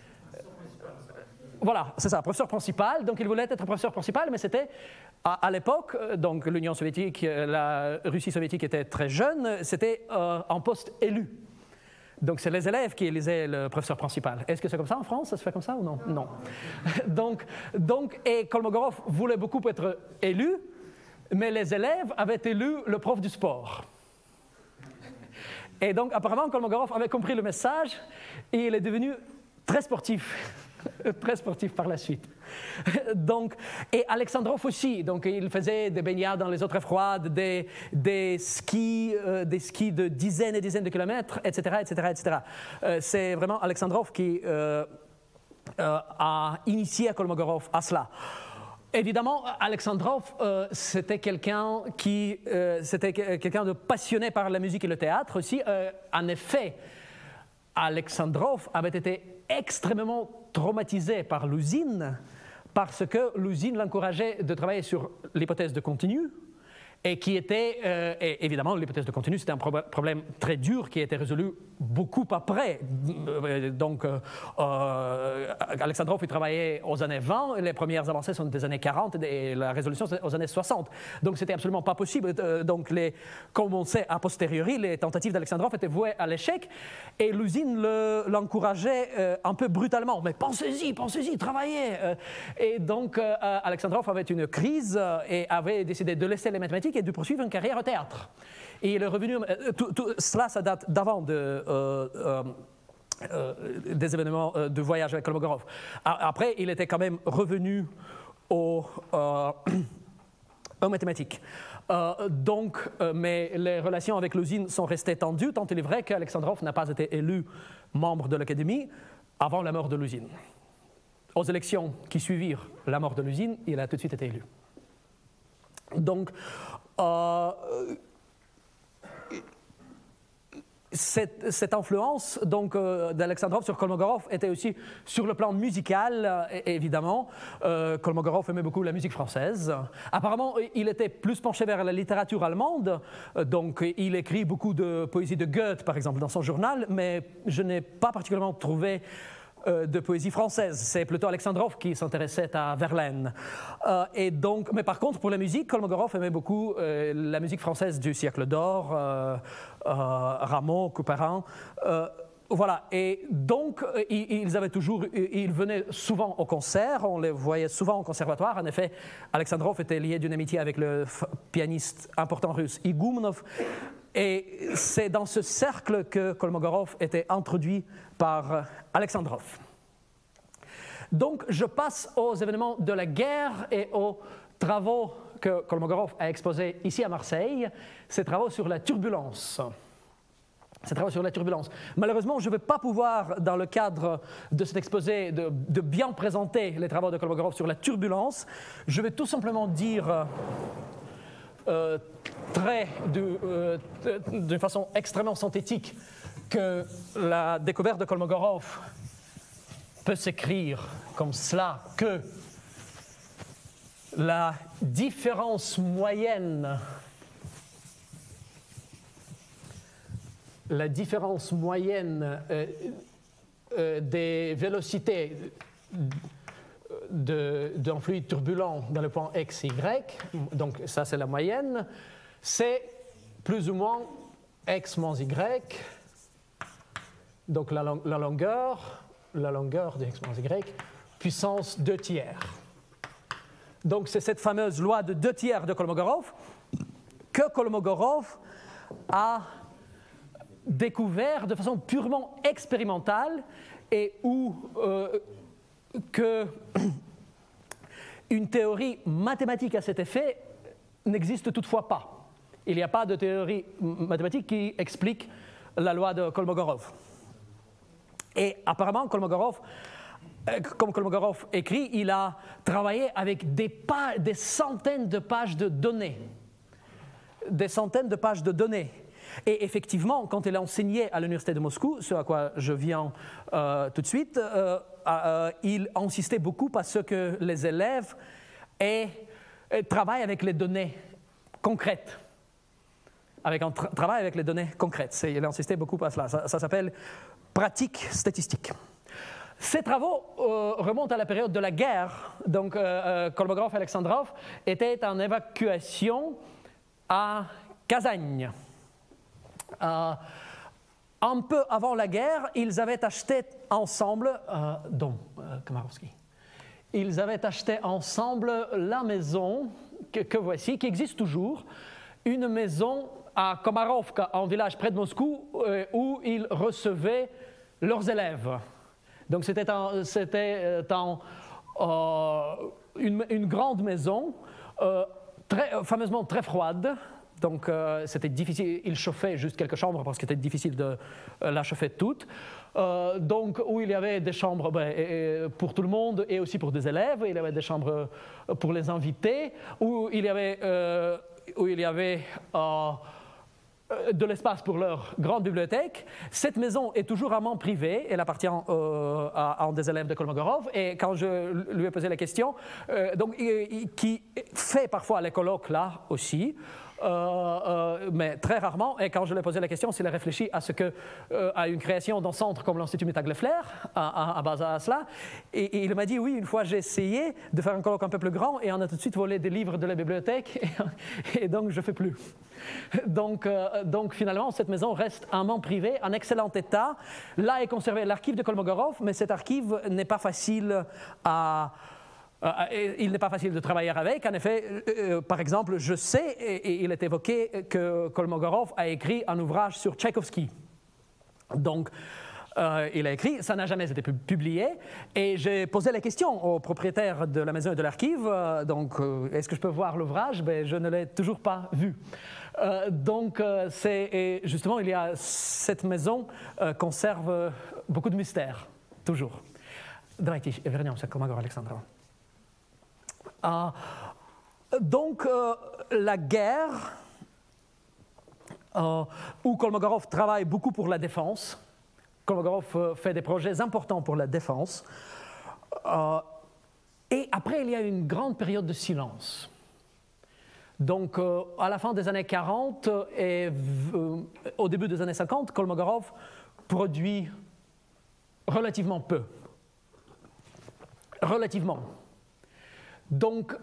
Voilà, c'est ça, professeur principal. Donc il voulait être professeur principal, mais c'était à l'époque, donc l'Union soviétique, la Russie soviétique était très jeune, c'était un poste élu. Donc c'est les élèves qui élisaient le professeur principal. Est-ce que c'est comme ça en France? Ça se fait comme ça ou non? Non. Et Kolmogorov voulait beaucoup être élu, mais les élèves avaient élu le prof du sport. Et donc apparemment Kolmogorov avait compris le message et il est devenu très sportif. Très sportif par la suite. Et Alexandrov aussi, donc il faisait des baignades dans les eaux très froides, des skis de dizaines et dizaines de kilomètres, etc. etc., etc. C'est vraiment Alexandrov qui a initié Kolmogorov à cela. Évidemment, Alexandrov, c'était quelqu'un de passionné par la musique et le théâtre aussi. En effet, Alexandrov avait été extrêmement traumatisé par l'usine parce que l'usine l'encourageait de travailler sur l'hypothèse de continu et qui était, et évidemment, l'hypothèse de continu, c'était un problème très dur qui a été résolu beaucoup après. Donc, Alexandrov, il travaillait aux années 20, les premières avancées sont des années 40 et la résolution, c'est aux années 60. Donc, c'était absolument pas possible. Donc, comme on sait, a posteriori, les tentatives d'Alexandrov étaient vouées à l'échec et l'usine l'encourageait un peu brutalement. Mais pensez-y, travaillez. Et donc, Alexandrov avait une crise et avait décidé de laisser les mathématiques et de poursuivre une carrière au théâtre. Et il est revenu, cela, ça date d'avant des événements de voyage avec Kolmogorov. Après, il était quand même revenu aux mathématiques. Mais les relations avec l'usine sont restées tendues, tant il est vrai qu'Alexandrov n'a pas été élu membre de l'Académie avant la mort de l'usine. Aux élections qui suivirent la mort de l'usine, il a tout de suite été élu. Donc, cette influence d'Alexandrov sur Kolmogorov était aussi sur le plan musical, évidemment. Kolmogorov aimait beaucoup la musique française. Apparemment, il était plus penché vers la littérature allemande, donc il écrit beaucoup de poésie de Goethe, par exemple, dans son journal, mais je n'ai pas particulièrement trouvé de poésie française. C'est plutôt Alexandrov qui s'intéressait à Verlaine. Mais par contre, pour la musique, Kolmogorov aimait beaucoup la musique française du siècle d'or, Rameau, Couperin. Voilà. Et donc, ils venaient souvent au concert, on les voyait souvent au conservatoire. En effet, Alexandrov était lié d'une amitié avec le pianiste important russe Igoumenov. Et c'est dans ce cercle que Kolmogorov était introduit par Alexandrov. Donc, je passe aux événements de la guerre et aux travaux que Kolmogorov a exposés ici à Marseille, ces travaux sur la turbulence. Malheureusement, je ne vais pas pouvoir, dans le cadre de cet exposé, de bien présenter les travaux de Kolmogorov sur la turbulence. Je vais tout simplement dire d'une façon extrêmement synthétique que la découverte de Kolmogorov peut s'écrire comme cela, que la différence moyenne des vélocités d'un fluide turbulent dans le point x, y, donc ça c'est la moyenne, c'est plus ou moins x moins y, donc la longueur de x moins y, puissance 2 tiers. Donc c'est cette fameuse loi de 2 tiers de Kolmogorov que Kolmogorov a découvert de façon purement expérimentale et où une théorie mathématique à cet effet n'existe toutefois pas. Il n'y a pas de théorie mathématique qui explique la loi de Kolmogorov. Et apparemment, Kolmogorov, comme Kolmogorov écrit, il a travaillé avec des centaines de pages de données. Des centaines de pages de données. Et effectivement, quand il a enseigné à l'université de Moscou, ce à quoi je viens tout de suite, il insistait beaucoup à ce que les élèves travaillent avec les données concrètes. Avec un travail avec les données concrètes. Il a insisté beaucoup à cela. Ça s'appelle pratique statistique. Ces travaux remontent à la période de la guerre. Donc, Kolmogorov et Alexandrov étaient en évacuation à Kazagne. Un peu avant la guerre, ils avaient acheté ensemble, ils avaient acheté ensemble la maison que voici, qui existe toujours, une maison à Komarovka, un village près de Moscou, où ils recevaient leurs élèves. Donc c'était une grande maison, fameusement très froide. Donc c'était difficile, il chauffait juste quelques chambres parce que c'était difficile de la chauffer toute. Donc où il y avait des chambres pour tout le monde et aussi pour des élèves, il y avait des chambres pour les invités, où il y avait de l'espace pour leur grande bibliothèque. Cette maison est toujours amant privé, elle appartient à un des élèves de Kolmogorov, et quand je lui ai posé la question, qui fait parfois les colloques là aussi, mais très rarement, et quand je lui ai posé la question s'il a réfléchi à une création d'un centre comme l'Institut Mittag-Leffler, à base à cela, et il m'a dit oui, une fois j'ai essayé de faire un colloque un peu plus grand et on a tout de suite volé des livres de la bibliothèque et donc je ne fais plus. Donc finalement cette maison reste un membre privé en excellent état. Là est conservé l'archive de Kolmogorov, mais cet archive n'est pas facile il n'est pas facile de travailler avec. En effet, par exemple, je sais, et il est évoqué, que Kolmogorov a écrit un ouvrage sur Tchaïkovski. Donc, il a écrit, ça n'a jamais été publié, et j'ai posé la question au propriétaire de la maison et de l'archive, est-ce que je peux voir l'ouvrage? Je ne l'ai toujours pas vu. Justement, cette maison conserve beaucoup de mystères, toujours. Давайте вернемся к Kolmogorov Alexandrov. La guerre, où Kolmogorov travaille beaucoup pour la défense. Kolmogorov fait des projets importants pour la défense. Et après, il y a une grande période de silence. Donc, à la fin des années 40 et au début des années 50, Kolmogorov produit relativement peu. Relativement. Donc,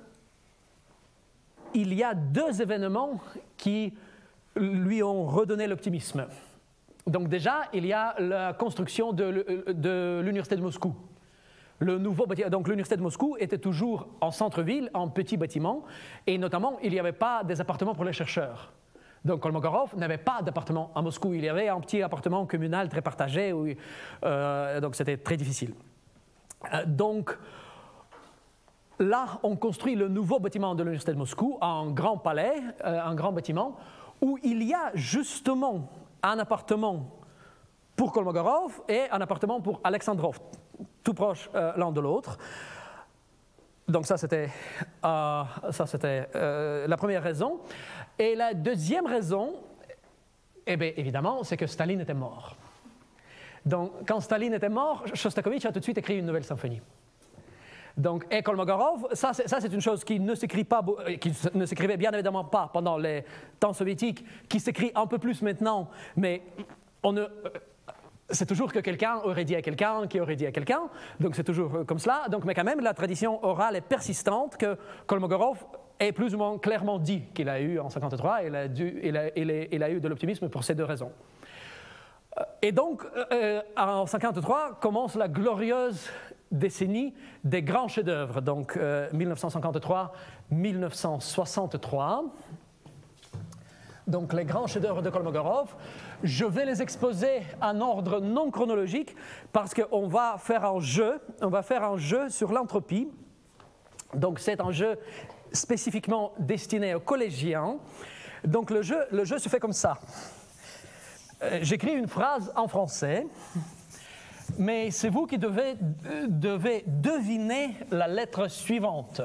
il y a 2 événements qui lui ont redonné l'optimisme. Donc déjà, il y a la construction de l'université de Moscou. Donc l'université de Moscou était toujours en centre-ville, en petit bâtiment, et notamment, il n'y avait pas des appartements pour les chercheurs. Donc Kolmogorov n'avait pas d'appartement à Moscou. Il y avait un petit appartement communal très partagé, donc c'était très difficile. Donc, là, on construit le nouveau bâtiment de l'Université de Moscou, un grand palais, un grand bâtiment, où il y a justement un appartement pour Kolmogorov et un appartement pour Alexandrov, tout proches l'un de l'autre. Donc ça, c'était la première raison. Et la deuxième raison, évidemment, c'est que Staline était mort. Donc, quand Staline était mort, Shostakovich a tout de suite écrit une nouvelle symphonie. Donc, et Kolmogorov, ça c'est une chose qui ne s'écrivait bien évidemment pas pendant les temps soviétiques, qui s'écrit un peu plus maintenant, mais c'est toujours que quelqu'un aurait dit à quelqu'un qui aurait dit à quelqu'un, donc c'est toujours comme cela. Donc, mais quand même, la tradition orale est persistante que Kolmogorov est plus ou moins clairement dit qu'il a eu en 1953, il a eu de l'optimisme pour ces 2 raisons. Et donc, en 1953, commence la glorieuse décennie des grands chefs-d'œuvre, donc 1953-1963. Donc les grands chefs-d'œuvre de Kolmogorov, je vais les exposer en ordre non chronologique parce qu'on va faire un jeu sur l'entropie. Donc c'est un jeu spécifiquement destiné aux collégiens. Donc le jeu se fait comme ça. J'écris une phrase en français, mais c'est vous qui devez deviner la lettre suivante.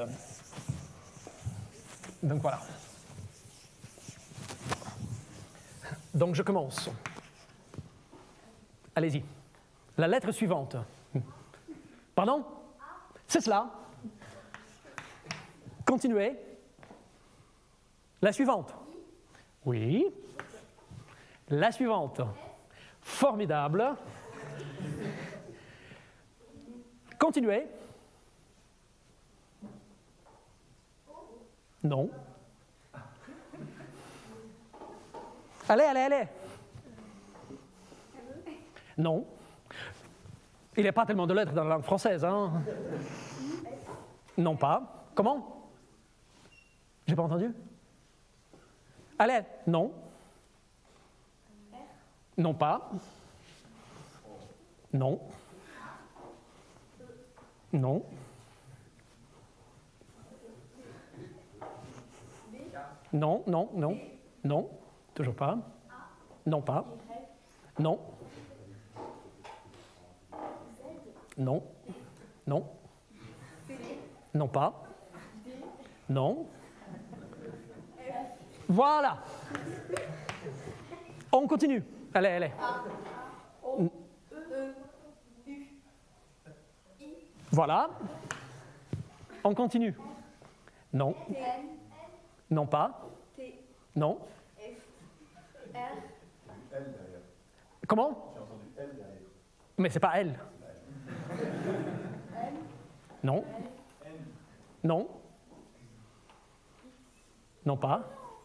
Donc voilà. Donc je commence. Allez-y. La lettre suivante. Pardon? C'est cela. Continuez. La suivante. Oui. La suivante. Formidable. Continuez. Non. Allez. Non. Il n'y a pas tellement de lettres dans la langue française, hein? Non pas. Comment? J'ai pas entendu? Allez, non. Non pas. Non. Non. Non. Toujours pas. Non pas. Non. Non. Non pas. Non. Voilà. On continue. Allez. Voilà. On continue. Non. Non pas. Non. Comment? Mais c'est pas elle. Non. Non. Non pas.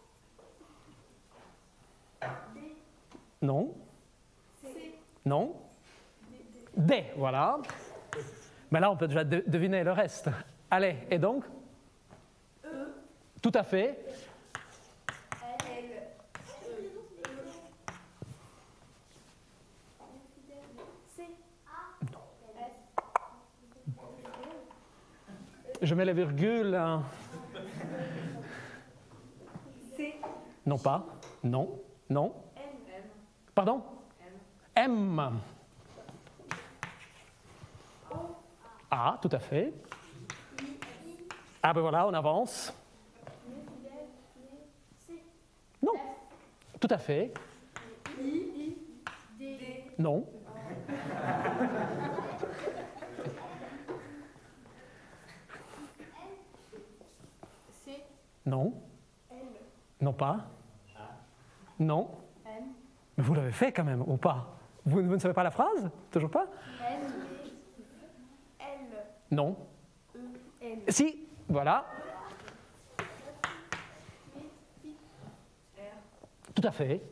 Non. Non. D, voilà. Mais là, on peut déjà deviner le reste. Allez, et donc? Tout à fait. Je mets les virgules. Non pas. Non. Pardon? M. A, tout à fait. Ah ben voilà, on avance. Non. Tout à fait. Non. Non. Non pas. Non. Mais vous l'avez fait quand même, ou pas? Vous ne savez pas la phrase? Toujours pas? Non. Si, voilà. Tout à fait.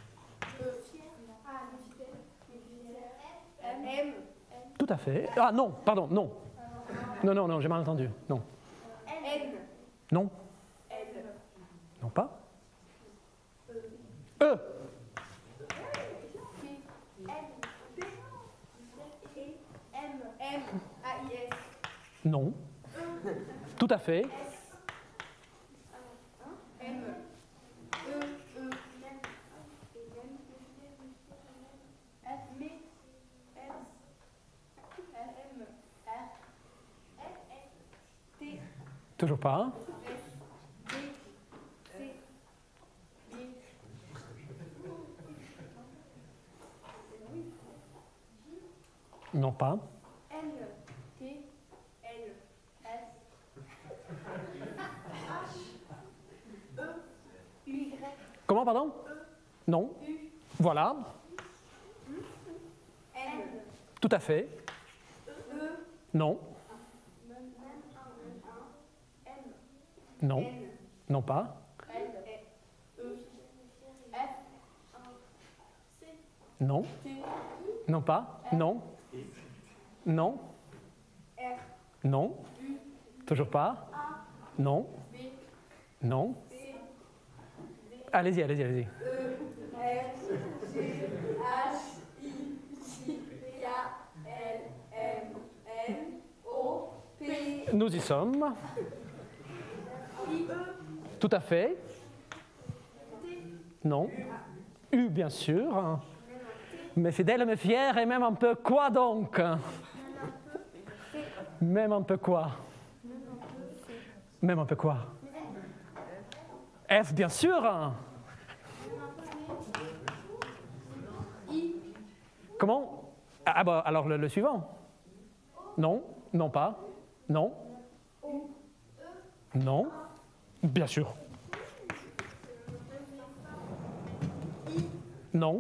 Tout à fait. Ah non, pardon, non. Non, j'ai mal entendu. Non. Non. Non pas. E. Non. Tout à fait. Toujours pas. Non pas. Comment, pardon? Non. Voilà. Tout à fait. Non. Non. Non pas. Non. Non pas. Non. Non. Non. Toujours pas. Non. Non. Allez-y, allez-y, allez-y. Nous y sommes. Tout à fait. Non. U, bien sûr. Mais fidèle, mais fier, et même un peu quoi donc? Même un peu quoi? Même un peu quoi? F, bien sûr. Comment? Ah bah alors le suivant. Non, non pas. Non. Non. Bien sûr. Non.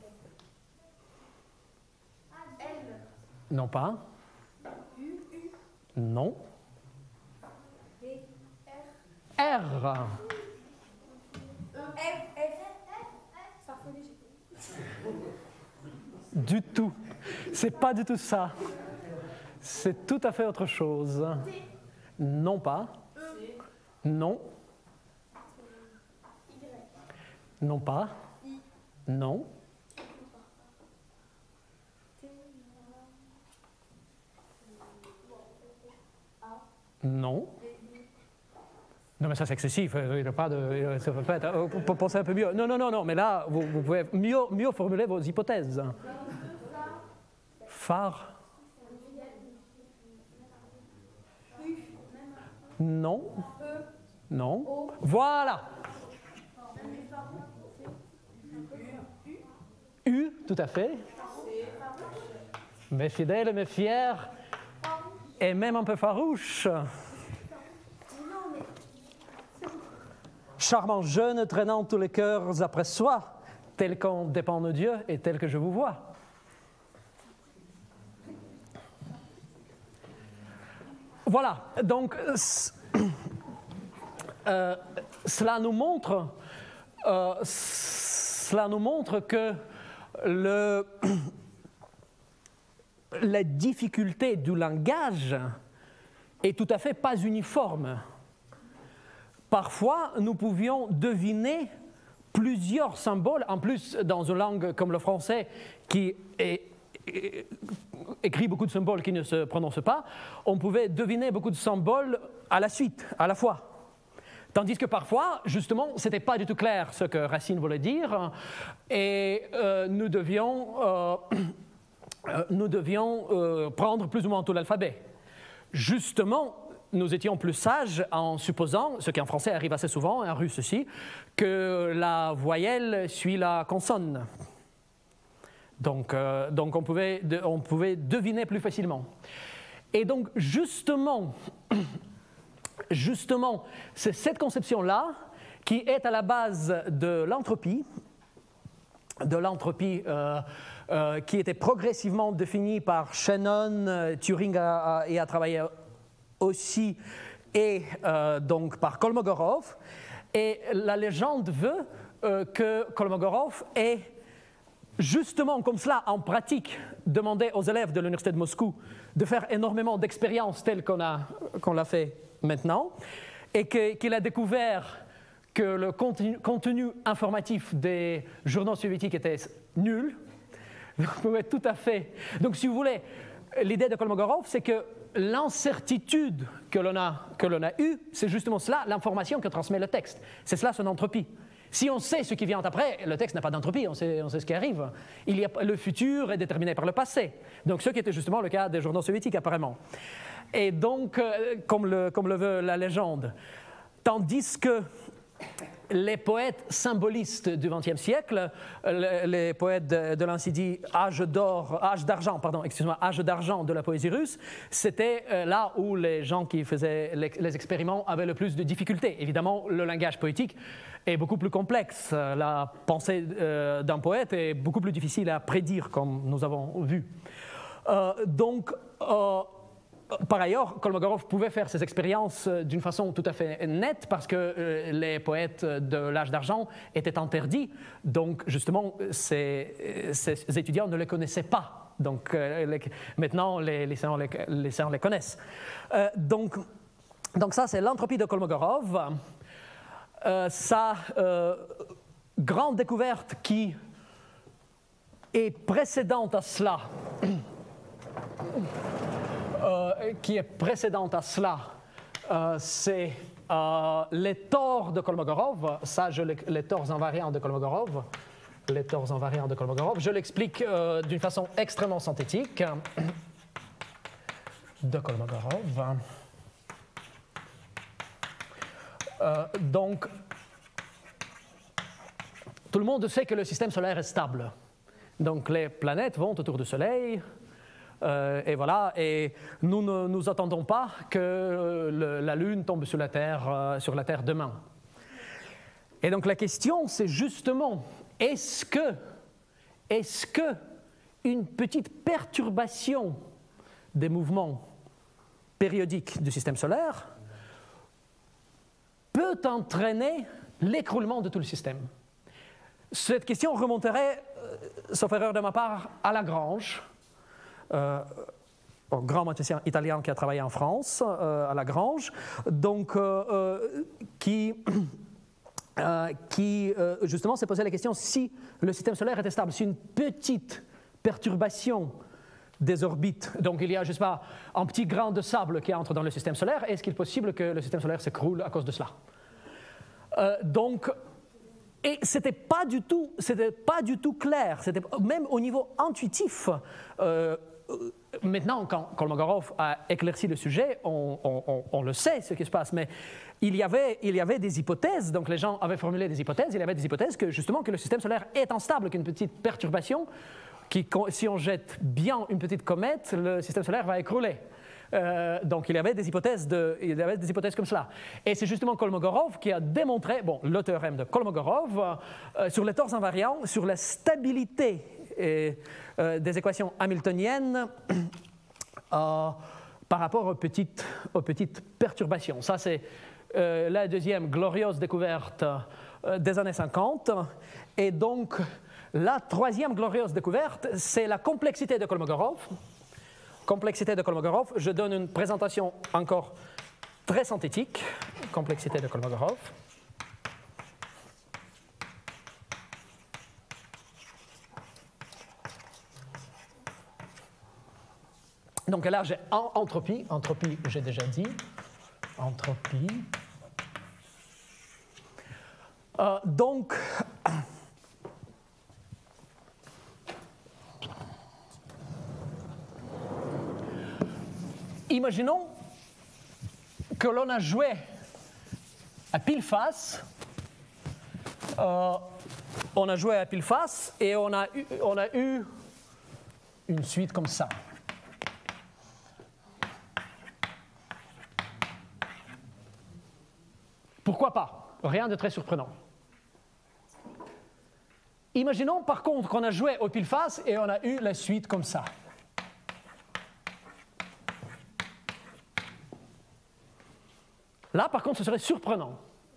Non pas. Non. R. Du tout. C'est pas du tout ça. C'est tout à fait autre chose. Non pas. Non. Non pas. Non. Non. Non, mais ça c'est excessif. Il n'y a pas de. Ça peut pas être. Pour penser un peu mieux. Non, non, non, non. Mais là, vous pouvez mieux formuler vos hypothèses. Phare. Non. Non. Voilà. U, tout à fait. Mais fidèle, mais fier. Et même un peu farouche. Charmant jeune, traînant tous les cœurs après soi, tel qu'on dépend de Dieu et tel que je vous vois. Voilà, donc cela nous montre que la difficulté du langage est tout à fait pas uniforme. Parfois, nous pouvions deviner plusieurs symboles, en plus dans une langue comme le français qui écrit beaucoup de symboles qui ne se prononcent pas, on pouvait deviner beaucoup de symboles à la suite, à la fois. Tandis que parfois, justement, ce n'était pas du tout clair ce que Racine voulait dire, et nous devions prendre plus ou moins tout l'alphabet. Justement, nous étions plus sages en supposant, ce qui en français arrive assez souvent, en russe aussi, que la voyelle suit la consonne. Donc on pouvait deviner plus facilement. Et donc justement, c'est cette conception-là qui est à la base de l'entropie qui était progressivement définie par Shannon, Turing y a travaillé aussi, et donc par Kolmogorov. Et la légende veut que Kolmogorov ait justement comme cela, en pratique, demandé aux élèves de l'Université de Moscou de faire énormément d'expériences telles qu'on l'a fait maintenant, et qu'il a découvert que le contenu informatif des journaux soviétiques était nul. Tout à fait. Donc, si vous voulez, l'idée de Kolmogorov, c'est que l'incertitude que l'on a eue, c'est justement cela, l'information que transmet le texte. C'est cela son entropie. Si on sait ce qui vient après, le texte n'a pas d'entropie, on sait ce qui arrive. Le futur est déterminé par le passé. Donc, ce qui était justement le cas des journaux soviétiques, apparemment. Et donc, comme le veut la légende. Tandis que les poètes symbolistes du XXe siècle, les poètes de l'ainsi dit âge d'argent de la poésie russe, c'était là où les gens qui faisaient les expériments avaient le plus de difficultés. Évidemment, le langage poétique est beaucoup plus complexe. La pensée d'un poète est beaucoup plus difficile à prédire, comme nous avons vu. Par ailleurs, Kolmogorov pouvait faire ses expériences d'une façon tout à fait nette parce que les poètes de l'âge d'argent étaient interdits. Donc, justement, ces étudiants ne les connaissaient pas Donc, maintenant, les lycéens les connaissent. Donc ça, c'est l'entropie de Kolmogorov. Sa grande découverte qui est précédente à cela, c'est les tors de Kolmogorov. Ça, les tors invariants de Kolmogorov. Les tors invariants de Kolmogorov. Je l'explique d'une façon extrêmement synthétique. De Kolmogorov. Donc, tout le monde sait que le système solaire est stable. Donc, les planètes vont autour du Soleil. Et voilà. Et nous ne nous attendons pas que la Lune tombe sur la Terre demain. Et donc, la question, c'est justement, est-ce que une petite perturbation des mouvements périodiques du système solaire peut entraîner l'écroulement de tout le système? Cette question remonterait, sauf erreur de ma part, à Lagrange, un grand mathématicien italien qui a travaillé en France, à Lagrange, donc, qui justement s'est posé la question si le système solaire était stable, si une petite perturbation des orbites, donc il y a, je ne sais pas, un petit grain de sable qui entre dans le système solaire, est-ce qu'il est possible que le système solaire s'écroule à cause de cela? Et ce n'était pas du tout clair, même au niveau intuitif. Maintenant, quand Kolmogorov a éclairci le sujet, on le sait ce qui se passe, mais il y avait des hypothèses, donc les gens avaient formulé des hypothèses, il y avait des hypothèses que justement que le système solaire est instable, qu'une petite perturbation, si on jette bien une petite comète, le système solaire va écrouler. Donc il y avait des hypothèses comme cela. Et c'est justement Kolmogorov qui a démontré, le théorème de Kolmogorov, sur les tors invariants, sur la stabilité des équations hamiltoniennes par rapport aux petites perturbations. Ça, c'est la deuxième glorieuse découverte des années 50. Et donc, la troisième glorieuse découverte, c'est la complexité de Kolmogorov. Complexité de Kolmogorov, je donne une présentation encore très synthétique. Complexité de Kolmogorov. Donc là, j'ai entropie. Entropie, j'ai déjà dit. Entropie. Donc, imaginons que l'on a joué à pile face. On a joué à pile face et on a eu une suite comme ça. Pourquoi pas? Rien de très surprenant. Imaginons par contre qu'on a joué au pile face et on a eu la suite comme ça. Là, par contre, ce serait surprenant.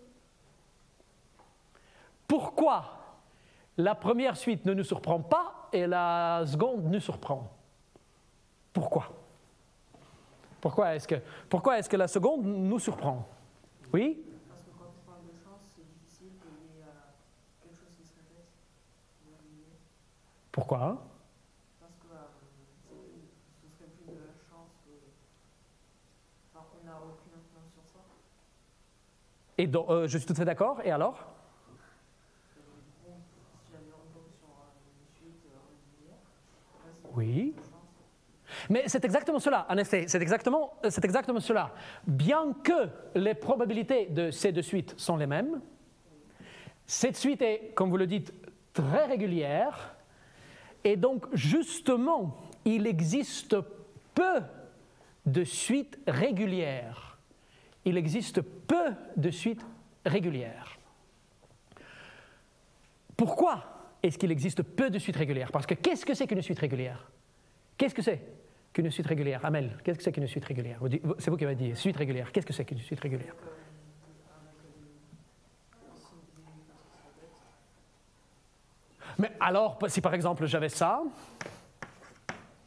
Pourquoi la première suite ne nous surprend pas et la seconde nous surprend? Pourquoi? Pourquoi est-ce que la seconde nous surprend? Oui? Parce que quand on parle de chance, c'est difficile qu'il y ait quelque chose qui se répète. Pourquoi? Parce que ce serait plus de la chance. Enfin, on n'a aucune influence sur ça. Et donc, je suis tout à fait d'accord. Et alors? Si jamais on tombe sur une suite régulière, Oui. Mais c'est exactement cela, en effet, c'est exactement cela. Bien que les probabilités de ces deux suites sont les mêmes, cette suite est, comme vous le dites, très régulière, et donc justement, il existe peu de suites régulières. Il existe peu de suites régulières. Pourquoi est-ce qu'il existe peu de suites régulières? Parce que qu'est-ce que c'est qu'une suite régulière? Qu'est-ce que c'est qu'une suite régulière? Amel, qu'est-ce que c'est qu'une suite régulière? C'est vous qui m'avez dit, suite régulière. Qu'est-ce que c'est qu'une suite régulière? Mais alors, si par exemple j'avais ça,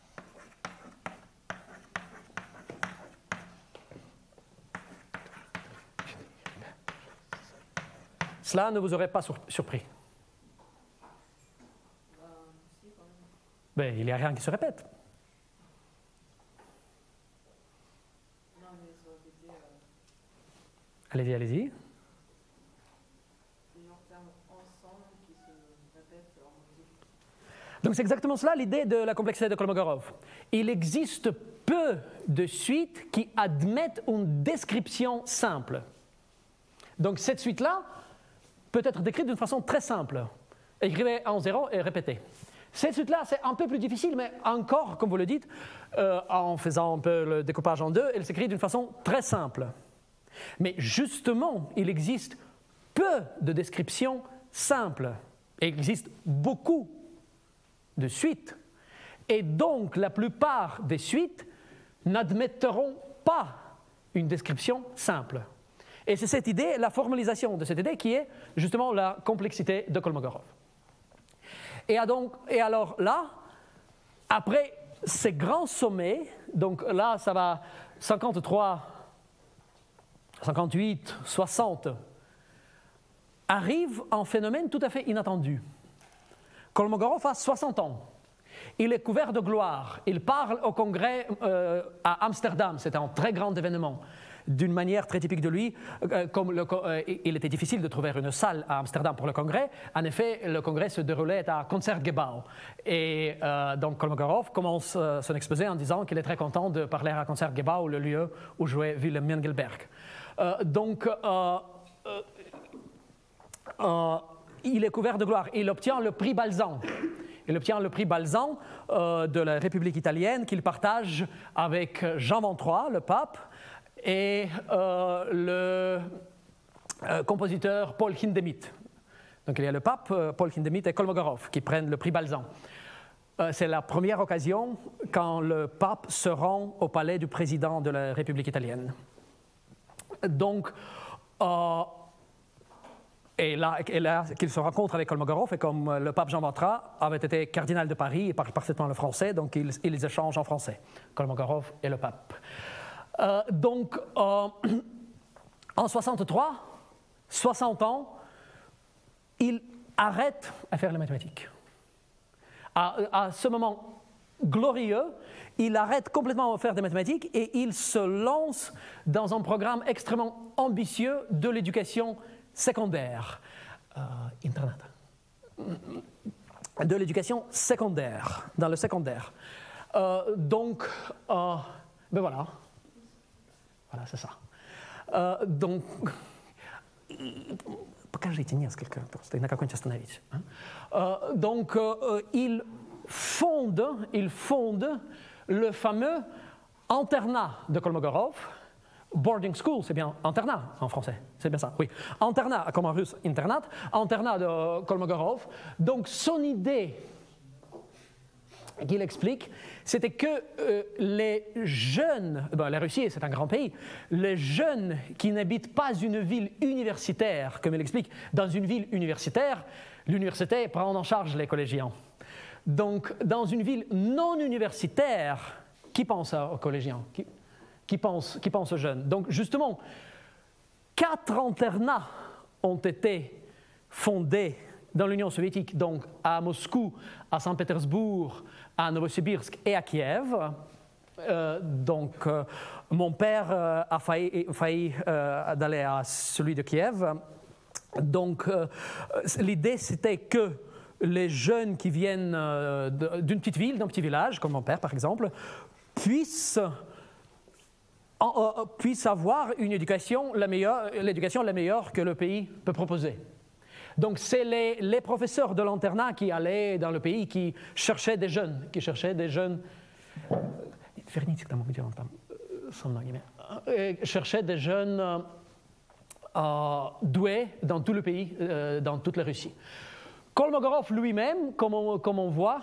Cela ne vous aurait pas surpris. Si, quand même. Ben, il n'y a rien qui se répète. Non, mais ça aurait été Allez-y, allez-y. plusieurs termes ensemble qui se répètent en musique. Donc c'est exactement cela l'idée de la complexité de Kolmogorov. Il existe peu de suites qui admettent une description simple. Donc cette suite-là peut être décrite d'une façon très simple. Écrivez en 0 et répétez. Cette suite-là, c'est un peu plus difficile, mais encore, comme vous le dites, en faisant un peu le découpage en deux, elle s'écrit d'une façon très simple. Mais justement, il existe peu de descriptions simples. Et il existe beaucoup de suites. Et donc, la plupart des suites n'admettront pas une description simple. Et c'est cette idée, la formalisation de cette idée, qui est justement la complexité de Kolmogorov. Et alors là, après ces grands sommets, donc là, ça va 53, 58, 60, arrive un phénomène tout à fait inattendu. Kolmogorov a 60 ans. Il est couvert de gloire. Il parle au congrès à Amsterdam. C'était un très grand événement. D'une manière très typique de lui, comme il était difficile de trouver une salle à Amsterdam pour le congrès, en effet, le congrès se déroulait à Concertgebouw. Et donc Kolmogorov commence son exposé en disant qu'il est très content de parler à Concertgebouw, le lieu où jouait Willem Mengelberg. Il est couvert de gloire. Il obtient le prix Balzan. Il obtient le prix Balzan de la République italienne qu'il partage avec Jean XXIII, le pape, et le compositeur Paul Hindemith. Donc il y a le pape, Paul Hindemith et Kolmogorov qui prennent le prix Balzan. C'est la première occasion quand le pape se rend au palais du président de la République italienne. Donc, et là qu'il se rencontre avec Kolmogorov, et comme le pape Jean XXIII avait été cardinal de Paris et parle parfaitement le français, donc ils échangent en français, Kolmogorov et le pape. En 63, 60 ans, il arrête à faire les mathématiques. À ce moment glorieux, il arrête complètement à faire des mathématiques et il se lance dans un programme extrêmement ambitieux de l'éducation secondaire. Internat. De l'éducation secondaire, dans le secondaire. Ben voilà. Voilà, c'est ça. Donc, покажите несколько, просто и на какой-нибудь остановить. Donc, il fonde le fameux internat de Kolmogorov. Boarding school, c'est bien internat en français, c'est bien ça, oui. Internat, comme en russe, internat, internat de Kolmogorov. Donc, son idée qu'il explique, c'était que les jeunes, la Russie c'est un grand pays, les jeunes qui n'habitent pas une ville universitaire, comme il explique, dans une ville universitaire, l'université prend en charge les collégiens. Donc dans une ville non universitaire, qui pense aux collégiens, qui pense aux jeunes? Donc justement, 4 internats ont été fondés dans l'Union soviétique, donc à Moscou, à Saint-Pétersbourg, à Novosibirsk et à Kiev. Mon père a failli d'aller à celui de Kiev. Donc, l'idée, c'était que les jeunes qui viennent d'une petite ville, d'un petit village, comme mon père par exemple, puissent avoir une éducation, l'éducation la meilleure que le pays peut proposer. Donc, c'est les professeurs de l'internat qui allaient dans le pays, qui cherchaient des jeunes, cherchaient des jeunes doués dans tout le pays, dans toute la Russie. Kolmogorov lui-même, comme on voit,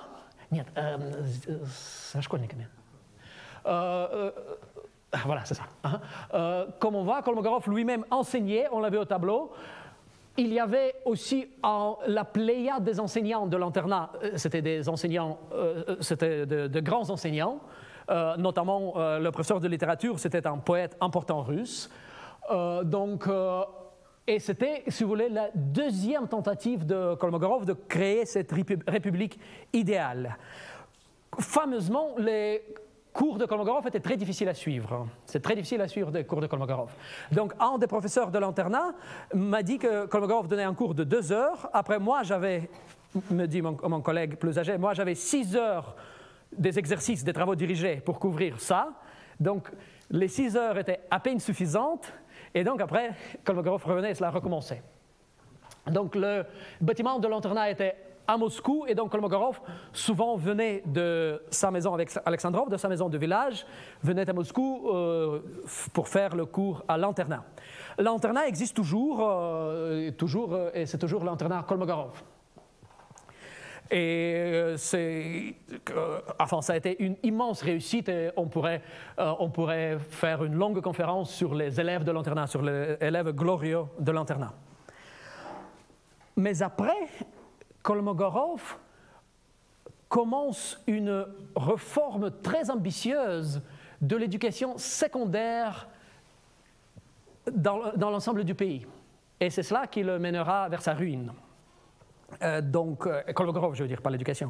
voilà, c'est ça. Comme on voit, Kolmogorov lui-même enseignait, on l'a vu au tableau. Il y avait aussi la pléiade des enseignants de l'internat. C'était des enseignants, c'était de grands enseignants, notamment le professeur de littérature, c'était un poète important russe. Et c'était, si vous voulez, la deuxième tentative de Kolmogorov de créer cette république idéale. Fameusement, les cours de Kolmogorov étaient très difficiles à suivre. C'est très difficile à suivre des cours de Kolmogorov. Donc, un des professeurs de l'internat m'a dit que Kolmogorov donnait un cours de 2 heures. Après, moi, j'avais, me dit mon collègue plus âgé, moi, j'avais 6 heures des exercices, des travaux dirigés pour couvrir ça. Donc, les 6 heures étaient à peine suffisantes. Et donc, après, Kolmogorov revenait et cela recommençait. Donc, le bâtiment de l'internat était à Moscou, et donc Kolmogorov souvent venait de sa maison avec Alexandrov, de sa maison de village, venait à Moscou pour faire le cours à l'internat. L'internat existe toujours, et c'est toujours l'internat Kolmogorov. Et enfin, ça a été une immense réussite, et on pourrait faire une longue conférence sur les élèves de l'internat, sur les élèves glorieux de l'internat. Mais après, Kolmogorov commence une réforme très ambitieuse de l'éducation secondaire dans l'ensemble du pays. Et c'est cela qui le mènera vers sa ruine. Kolmogorov, je veux dire, pas l'éducation.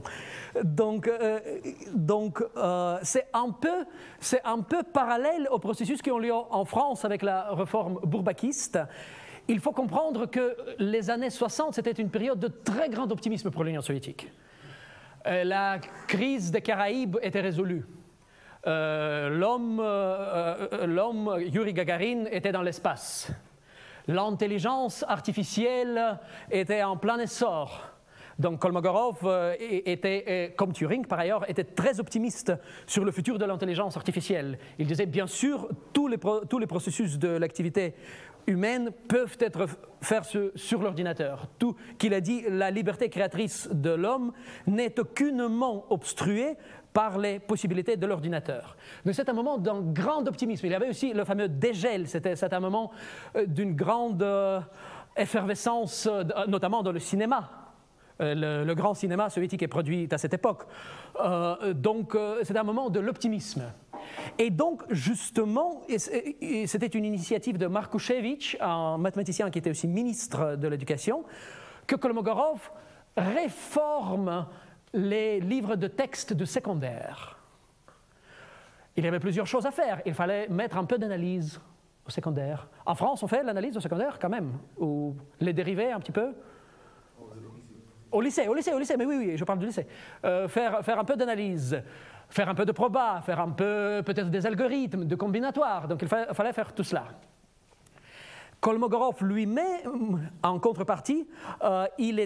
C'est un peu parallèle au processus qui ont lieu en France avec la réforme bourbakiste. Il faut comprendre que les années 60, c'était une période de très grand optimisme pour l'Union soviétique. La crise des Caraïbes était résolue. L'homme, Yuri Gagarin, était dans l'espace. L'intelligence artificielle était en plein essor. Donc Kolmogorov était, comme Turing par ailleurs, était très optimiste sur le futur de l'intelligence artificielle. Il disait bien sûr tous les processus de l'activité humaine peuvent être faits sur l'ordinateur. Tout qu'il a dit, la liberté créatrice de l'homme n'est aucunement obstruée par les possibilités de l'ordinateur. Donc c'est un moment d'un grand optimisme. Il y avait aussi le fameux dégel, c'était un moment d'une grande effervescence, notamment dans le cinéma. Le grand cinéma soviétique est produit à cette époque. C'est un moment de l'optimisme. Et donc, justement, c'était une initiative de Markushevich, un mathématicien qui était aussi ministre de l'Éducation, que Kolmogorov réforme les livres de texte de secondaire. Il y avait plusieurs choses à faire. Il fallait mettre un peu d'analyse au secondaire. En France, on fait l'analyse au secondaire quand même, ou les dérivés un petit peu. Au lycée, mais oui, je parle du lycée. Faire un peu d'analyse, faire un peu de proba, faire un peu peut-être des algorithmes, de combinatoires. Donc il fallait faire tout cela. Kolmogorov lui-même, en contrepartie, il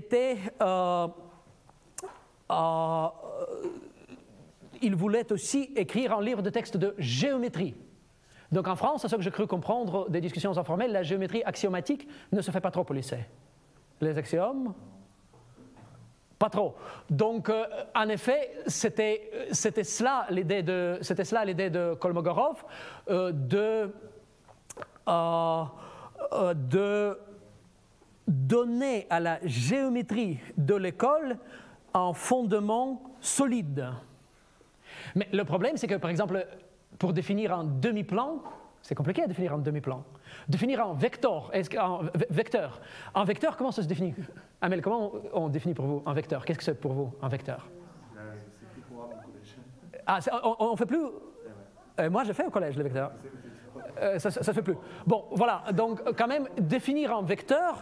voulait aussi écrire un livre de texte de géométrie. Donc en France, c'est ce que j'ai cru comprendre des discussions informelles, la géométrie axiomatique ne se fait pas trop au lycée. Les axiomes, pas trop. Donc, en effet, c'était cela l'idée de Kolmogorov, de donner à la géométrie de l'école un fondement solide. Mais le problème, c'est que, par exemple, pour définir un demi-plan, c'est compliqué à définir un demi-plan. Définir un vecteur. Un vecteur, comment ça se définit? Amel, comment on définit pour vous un vecteur? Qu'est-ce que c'est pour vous, un vecteur? C'est plus pour au collège. Ah, on ne fait plus? Moi, j'ai fait au collège, les vecteurs. Ça ne se fait plus. Bon, voilà. Donc, quand même, définir un vecteur,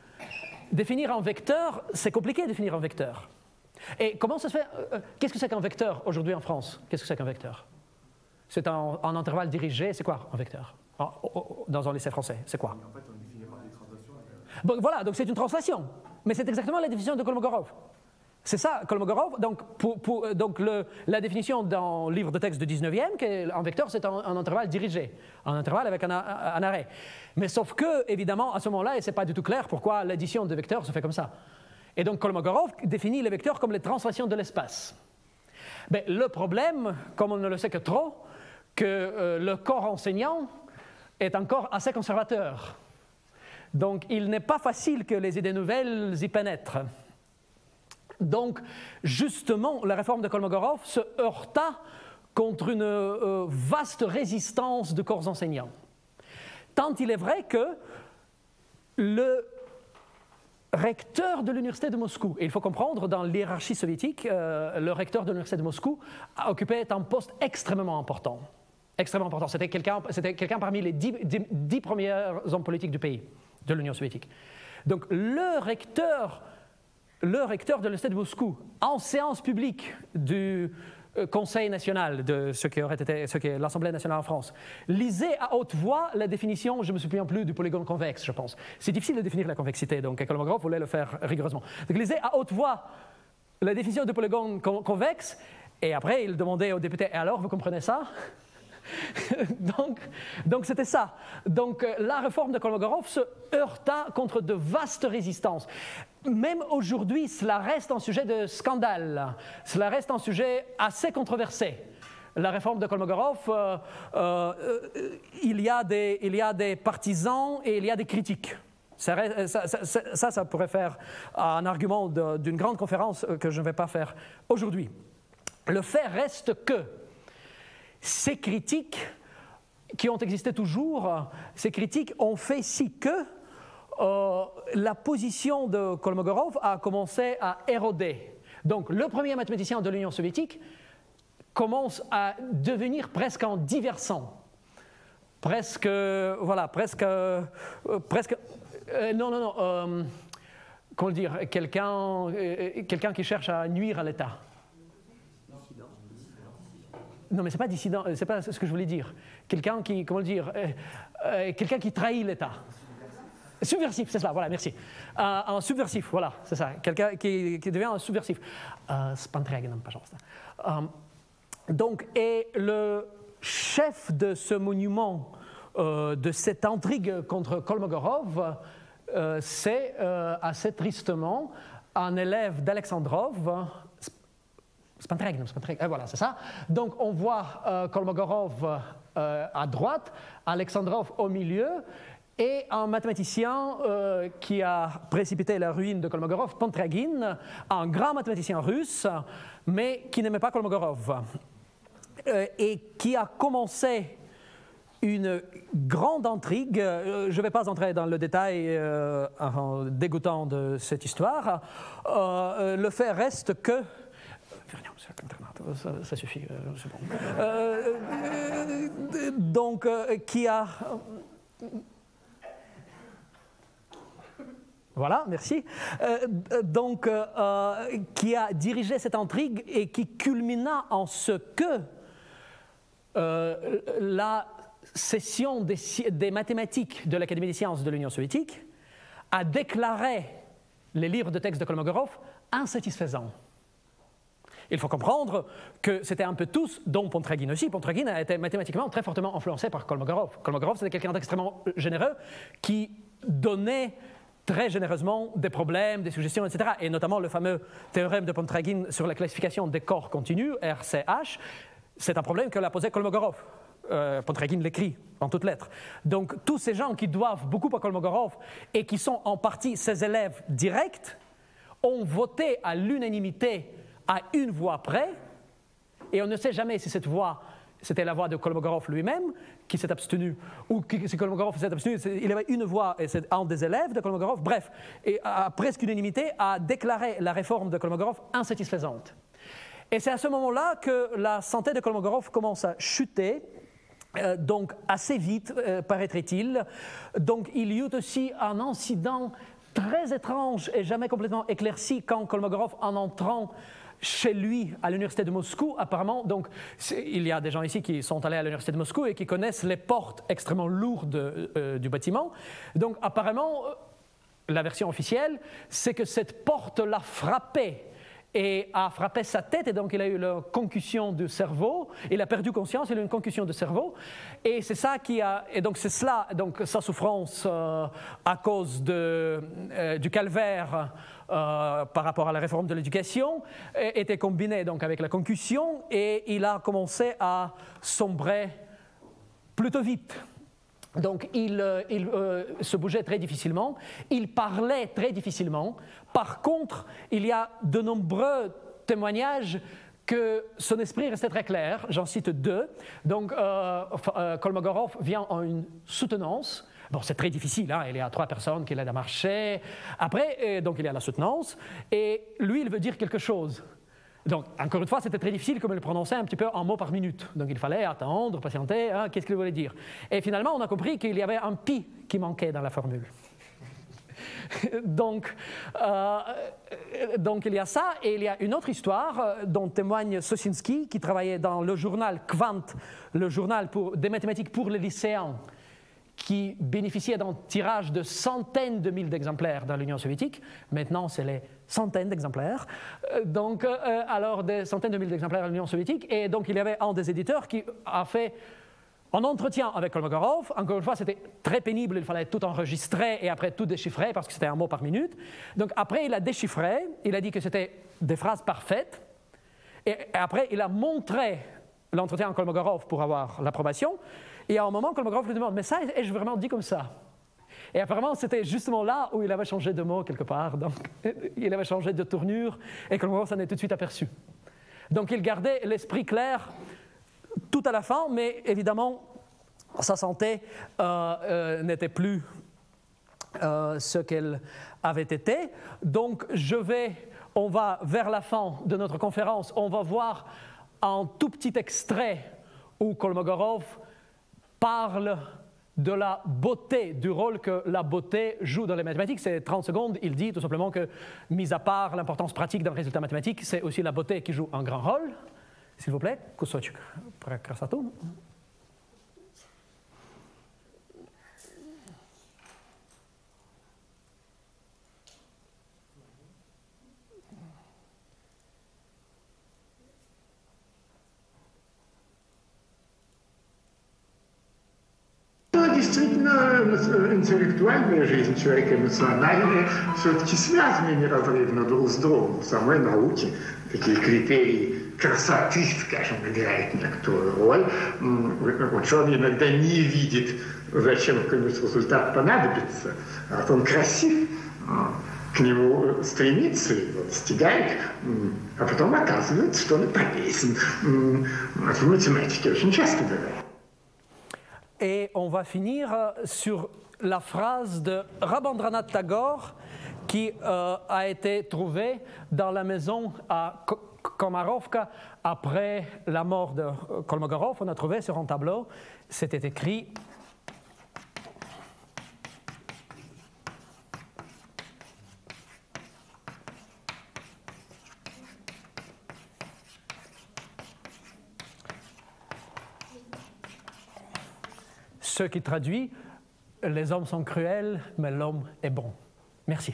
c'est compliqué de définir un vecteur. Et comment ça se fait? Qu'est-ce que c'est qu'un vecteur aujourd'hui en France? Qu'est-ce que c'est qu'un vecteur? C'est un intervalle dirigé. C'est quoi un vecteur? Dans un lycée français, c'est quoi? En fait, on définit par des translations. Bon, voilà, donc c'est une translation. Mais c'est exactement la définition de Kolmogorov. C'est ça, Kolmogorov. Donc, la définition dans le livre de texte du 19e, qu'un vecteur, c'est un intervalle dirigé, un intervalle avec un arrêt. Mais sauf que, évidemment, à ce moment-là, ce n'est pas du tout clair pourquoi l'addition de vecteurs se fait comme ça. Et donc, Kolmogorov définit les vecteurs comme les translations de l'espace. Mais le problème, comme on ne le sait que trop, que le corps enseignant est encore assez conservateur. Donc, il n'est pas facile que les idées nouvelles y pénètrent. Donc, justement, la réforme de Kolmogorov se heurta contre une vaste résistance de corps enseignants. Tant il est vrai que le recteur de l'université de Moscou, et il faut comprendre, dans l'hiérarchie soviétique, le recteur de l'université de Moscou occupait un poste extrêmement important. Extrêmement important. C'était quelqu'un parmi les 10 premiers hommes politiques du pays, de l'Union soviétique. Donc le recteur de l'université de Moscou, en séance publique du Conseil national, de ce qui est l'Assemblée nationale en France, lisait à haute voix la définition, je ne me souviens plus, du polygone convexe, je pense. C'est difficile de définir la convexité, donc Kolmogorov voulait le faire rigoureusement. Donc il lisait à haute voix la définition du polygone convexe, et après il demandait aux députés, et alors, vous comprenez ça? donc c'était ça. Donc la réforme de Kolmogorov se heurta contre de vastes résistances. Même aujourd'hui, cela reste un sujet de scandale. Cela reste un sujet assez controversé. La réforme de Kolmogorov, il y a des partisans et il y a des critiques. Ça pourrait faire un argument d'une grande conférence que je ne vais pas faire aujourd'hui. Le fait reste que ces critiques qui ont existé toujours, ces critiques ont fait si que la position de Kolmogorov a commencé à éroder. Donc le premier mathématicien de l'Union soviétique commence à devenir presque un diversant. Comment dire, quelqu'un qui cherche à nuire à l'État. Non, mais ce n'est pas dissident, ce n'est pas ce que je voulais dire. Quelqu'un qui, quelqu'un qui trahit l'État. Subversif, c'est cela, voilà, merci. Un subversif, voilà, c'est ça. Quelqu'un qui devient un subversif. Spantragen, пожалуйста. Donc, et le chef de ce monument, de cette intrigue contre Kolmogorov, c'est assez tristement un élève d'Alexandrov. Voilà, c'est ça. Donc on voit Kolmogorov à droite, Alexandrov au milieu, et un mathématicien qui a précipité la ruine de Kolmogorov, Pantragin, un grand mathématicien russe, mais qui n'aimait pas Kolmogorov, et qui a commencé une grande intrigue. Je ne vais pas entrer dans le détail dégoûtant de cette histoire. Le fait reste que ça suffit, c'est bon. Donc, qui a... Voilà, merci. Qui a dirigé cette intrigue et qui culmina en ce que la session des mathématiques de l'Académie des sciences de l'Union soviétique a déclaré les livres de texte de Kolmogorov insatisfaisants. Il faut comprendre que c'était un peu tous, dont Pantragin aussi. Pantragin a été mathématiquement très fortement influencé par Kolmogorov. Kolmogorov, c'était quelqu'un d'extrêmement généreux qui donnait très généreusement des problèmes, des suggestions, etc. Et notamment le fameux théorème de Pantragin sur la classification des corps continus, RCH, c'est un problème que l'a posé Kolmogorov. Pantragin l'écrit en toutes lettres. Donc tous ces gens qui doivent beaucoup à Kolmogorov et qui sont en partie ses élèves directs ont voté à l'unanimité à une voix près, et on ne sait jamais si cette voix, c'était la voix de Kolmogorov lui-même, qui s'est abstenu, ou si Kolmogorov s'est abstenu, il y avait une voix, et c'est un des élèves de Kolmogorov, bref, et à presque unanimité, a déclaré la réforme de Kolmogorov insatisfaisante. Et c'est à ce moment-là que la santé de Kolmogorov commence à chuter, donc assez vite, paraîtrait-il. Donc il y eut aussi un incident très étrange et jamais complètement éclairci quand Kolmogorov, en entrant chez lui à l'université de Moscou, apparemment, donc il y a des gens ici qui sont allés à l'université de Moscou et qui connaissent les portes extrêmement lourdes du bâtiment. Donc apparemment, la version officielle, c'est que cette porte l'a frappé et a frappé sa tête, et donc il a eu la concussion du cerveau, il a perdu conscience, il a eu une concussion du cerveau, et c'est ça qui a, et donc c'est cela, donc sa souffrance à cause du calvaire par rapport à la réforme de l'éducation était combinée donc avec la concussion, et il a commencé à sombrer plutôt vite. Donc il se bougeait très difficilement, il parlait très difficilement. Par contre, il y a de nombreux témoignages que son esprit restait très clair. J'en cite deux. Donc Kolmogorov vient en une soutenance. Bon, c'est très difficile, hein? Il y a 3 personnes qui l'aident à marcher. Après, donc il y a la soutenance, et lui, il veut dire quelque chose. Donc, encore une fois, c'était très difficile comme il le prononçait un petit peu en mots par minute. Donc, il fallait attendre, patienter, hein, qu'est-ce qu'il voulait dire. Et finalement, on a compris qu'il y avait un pi qui manquait dans la formule. donc, il y a ça, et il y a une autre histoire dont témoigne Soszinski, qui travaillait dans le journal Quant, le journal des mathématiques pour les lycéens, qui bénéficiait d'un tirage de centaines de milliers d'exemplaires dans l'Union soviétique. Maintenant, c'est les centaines d'exemplaires. Alors, des centaines de milliers d'exemplaires dans l'Union soviétique. Et donc, il y avait un des éditeurs qui a fait un entretien avec Kolmogorov. Encore une fois, c'était très pénible. Il fallait tout enregistrer et après tout déchiffrer parce que c'était un mot par minute. Donc, après, il a déchiffré. Il a dit que c'était des phrases parfaites. Et après, il a montré l'entretien à Kolmogorov pour avoir l'approbation. Et à un moment, Kolmogorov lui demande « Mais ça, ai-je vraiment dit comme ça ?» Et apparemment, c'était justement là où il avait changé de mot quelque part. Donc, il avait changé de tournure et Kolmogorov s'en est tout de suite aperçu. Donc, il gardait l'esprit clair tout à la fin, mais évidemment, sa santé n'était plus ce qu'elle avait été. Donc, on va vers la fin de notre conférence, on va voir un tout petit extrait où Kolmogorov parle de la beauté, du rôle que la beauté joue dans les mathématiques. C'est 30 secondes, il dit tout simplement que, mis à part l'importance pratique d'un résultat mathématique, c'est aussi la beauté qui joue un grand rôle. S'il vous plaît, кусочек про красоту. Действительно, интеллектуальная жизнь человека, эмоциональная, все-таки связаны неразрывно друг с другом. В самой науке такие критерии красоты, скажем, играют некоторую роль. Ученый иногда не видит, зачем какой-нибудь результат понадобится, а вот он красив, к нему стремится, его достигает, а потом оказывается, что он и полезен. В математике очень часто бывает. Et on va finir sur la phrase de Rabindranath Tagore qui a été trouvée dans la maison à Komarovka après la mort de Kolmogorov. On a trouvé sur un tableau, c'était écrit ce qui traduit « Les hommes sont cruels, mais l'homme est bon ». Merci.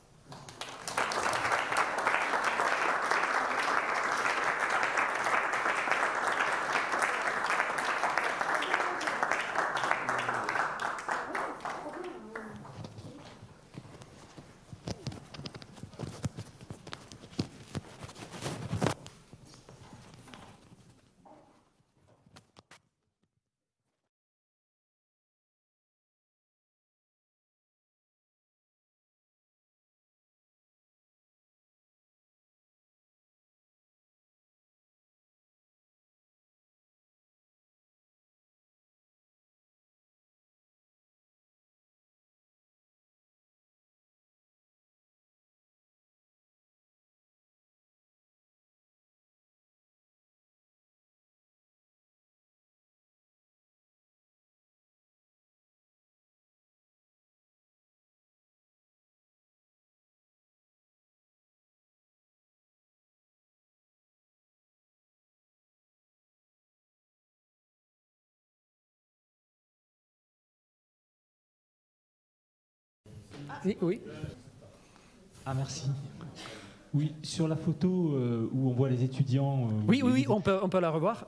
Oui. Ah, merci. Oui, sur la photo où on voit les étudiants... Oui, on peut la revoir.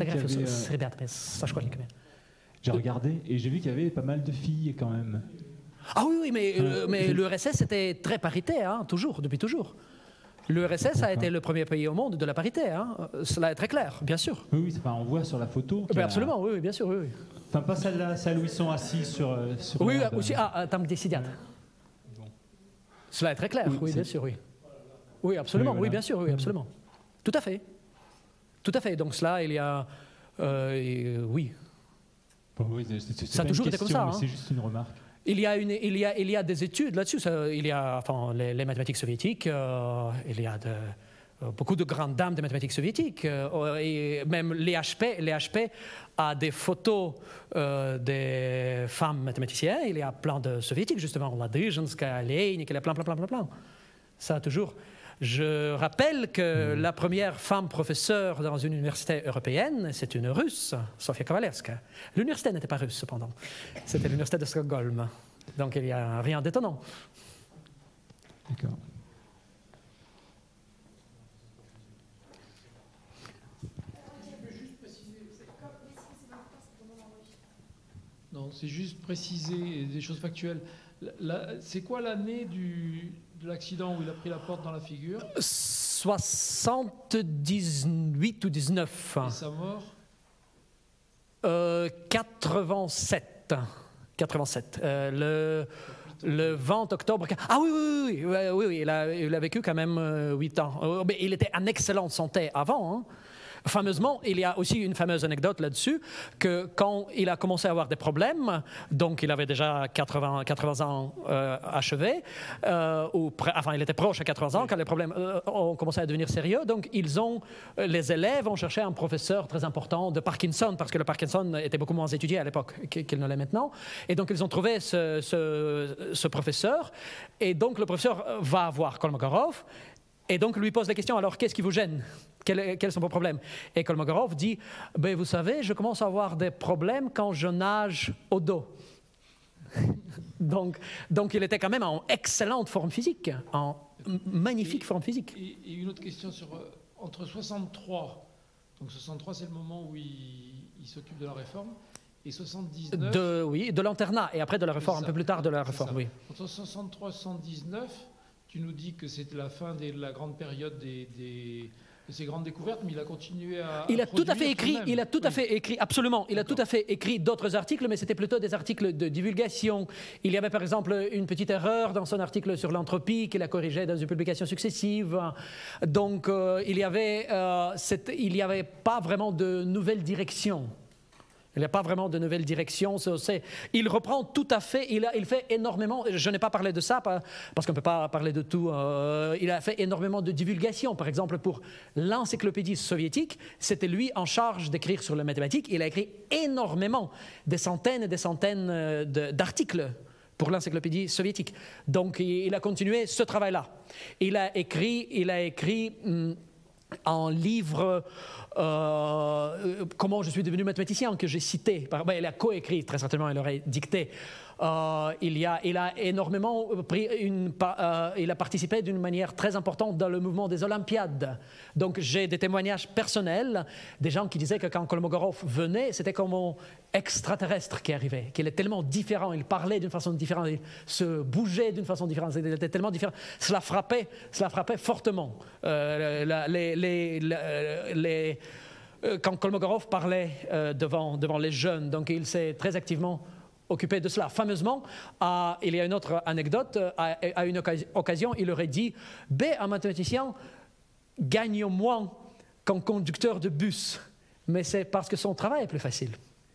J'ai regardé et j'ai vu qu'il y avait pas mal de filles quand même. Ah oui, mais l'URSS était très paritaire, hein, depuis toujours. L'URSS a été le premier pays au monde de la parité, hein. Cela est très clair, bien sûr. Oui, enfin, on voit sur la photo. Absolument, oui, bien sûr, oui. Enfin, pas celle-là, celle où ils sont assis sur oui, aussi, tam где сидят. Cela est très clair, oui, bien sûr, oui. Oui, absolument, oui, bien sûr, oui, absolument. Tout à fait. Tout à fait. Donc, cela, il y a... oui. Bon, oui, c'est Ça a pas toujours une été comme question, ça, mais hein. c'est juste une remarque. Il y a des études là-dessus. Il y a les mathématiques soviétiques, il y a beaucoup de grandes dames des mathématiques soviétiques. Et même l'EHP a des photos des femmes mathématiciennes. Il y a plein de soviétiques, justement. Ladrizhenskaya, Leinik, il y a plein. Ça a toujours. Je rappelle que la première femme professeure dans une université européenne, c'est une Russe, Sofia Kovalevska. L'université n'était pas russe, cependant. C'était l'université de Stockholm. Donc il n'y a rien d'étonnant. D'accord. Non, c'est juste préciser des choses factuelles. C'est quoi l'année de l'accident où il a pris la porte dans la figure? 78 ou 19. Et sa mort? 87. 87. Le 20 octobre. Ah oui, il a vécu quand même 8 ans. Mais il était en excellente santé avant, hein. Fameusement, il y a aussi une fameuse anecdote là-dessus, que quand il a commencé à avoir des problèmes, donc il avait déjà 80 ans achevés, il était proche à 80 ans quand les problèmes ont commencé à devenir sérieux, donc les élèves ont cherché un professeur très important de Parkinson, parce que le Parkinson était beaucoup moins étudié à l'époque qu'il ne l'est maintenant, et donc ils ont trouvé ce professeur, et donc le professeur va voir Kolmogorov, et donc lui pose la question, alors qu'est-ce qui vous gêne? Quels sont vos problèmes? Et Kolmogorov dit, vous savez, je commence à avoir des problèmes quand je nage au dos. donc il était quand même en excellente forme physique, en magnifique forme physique. Et une autre question sur entre 63, donc 63 c'est le moment où il s'occupe de la réforme, et 79... de l'internat, et après de la réforme, un peu plus tard de la réforme, oui. Entre 63 et 79, tu nous dis que c'était la fin de la grande période de ces grandes découvertes, mais il a continué à Il a tout à fait écrit, absolument. Il a tout à fait écrit d'autres articles, mais c'était plutôt des articles de divulgation. Il y avait par exemple une petite erreur dans son article sur l'entropie qu'il a corrigé dans une publication successive. Donc il n'y avait pas vraiment de nouvelle direction. Il n'y a pas vraiment de nouvelle direction. Il reprend tout à fait, il fait énormément, je n'ai pas parlé de ça parce qu'on ne peut pas parler de tout, il a fait énormément de divulgation. Par exemple, pour l'encyclopédie soviétique, c'était lui en charge d'écrire sur les mathématiques. Il a écrit énormément, des centaines et des centaines d'articles pour l'encyclopédie soviétique. Donc il a continué ce travail-là. Il a écrit un livre Comment je suis devenu mathématicien, que j'ai cité. Il a coécrit, très certainement, il aurait dicté. Il a énormément il a participé d'une manière très importante dans le mouvement des Olympiades. Donc j'ai des témoignages personnels, des gens qui disaient que quand Kolmogorov venait, c'était comme un extraterrestre qui arrivait, qu'il est tellement différent, il parlait d'une façon différente, il se bougeait d'une façon différente, il était tellement différent. Cela frappait fortement. Quand Kolmogorov parlait devant les jeunes, donc il s'est très activement occupé de cela. Fameusement, il y a une autre anecdote, à une occasion, il aurait dit « un mathématicien gagne moins qu'un conducteur de bus, mais c'est parce que son travail est plus facile. »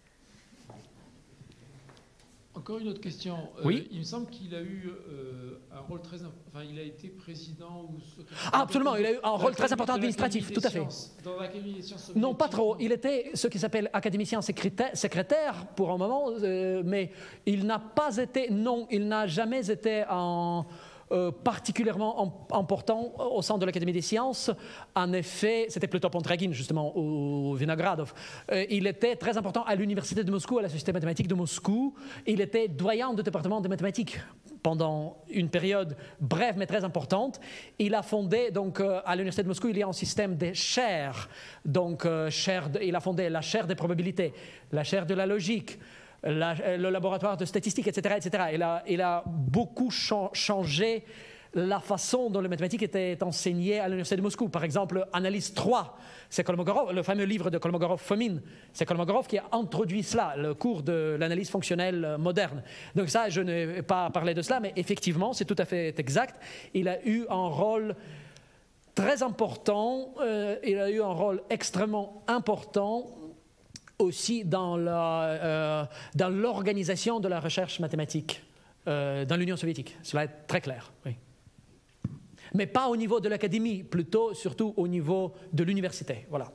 Encore une autre question. Oui. Il me semble qu'il a eu un rôle très important. Enfin, il a été président ou secrétaire. Absolument, il a eu un rôle très important administratif, tout à fait. Dans l'Académie des sciences soviétiques. Non, pas trop. Il était ce qui s'appelle académicien secrétaire pour un moment, mais il n'a jamais été particulièrement important au sein de l'Académie des sciences. En effet, c'était plutôt Pontragin, justement, ou Vinogradov. Il était très important à l'Université de Moscou, à la Société mathématique de Moscou. Il était doyen du département de mathématiques pendant une période brève mais très importante. Il a fondé, donc, à l'Université de Moscou, il y a un système de chaires. Donc, il a fondé la chaire des probabilités, la chaire de la logique, le laboratoire de statistiques, etc. Il a beaucoup changé la façon dont les mathématiques étaient enseignées à l'Université de Moscou. Par exemple, Analyse 3, c'est Kolmogorov, le fameux livre de Kolmogorov-Fomin. C'est Kolmogorov qui a introduit cela, le cours de l'analyse fonctionnelle moderne. Donc ça, je n'ai pas parlé de cela, mais effectivement, c'est tout à fait exact. Il a eu un rôle très important, il a eu un rôle extrêmement important aussi dans l'organisation de la recherche mathématique dans l'Union soviétique. Cela est très clair, oui. Mais pas au niveau de l'académie, plutôt surtout au niveau de l'université. Voilà.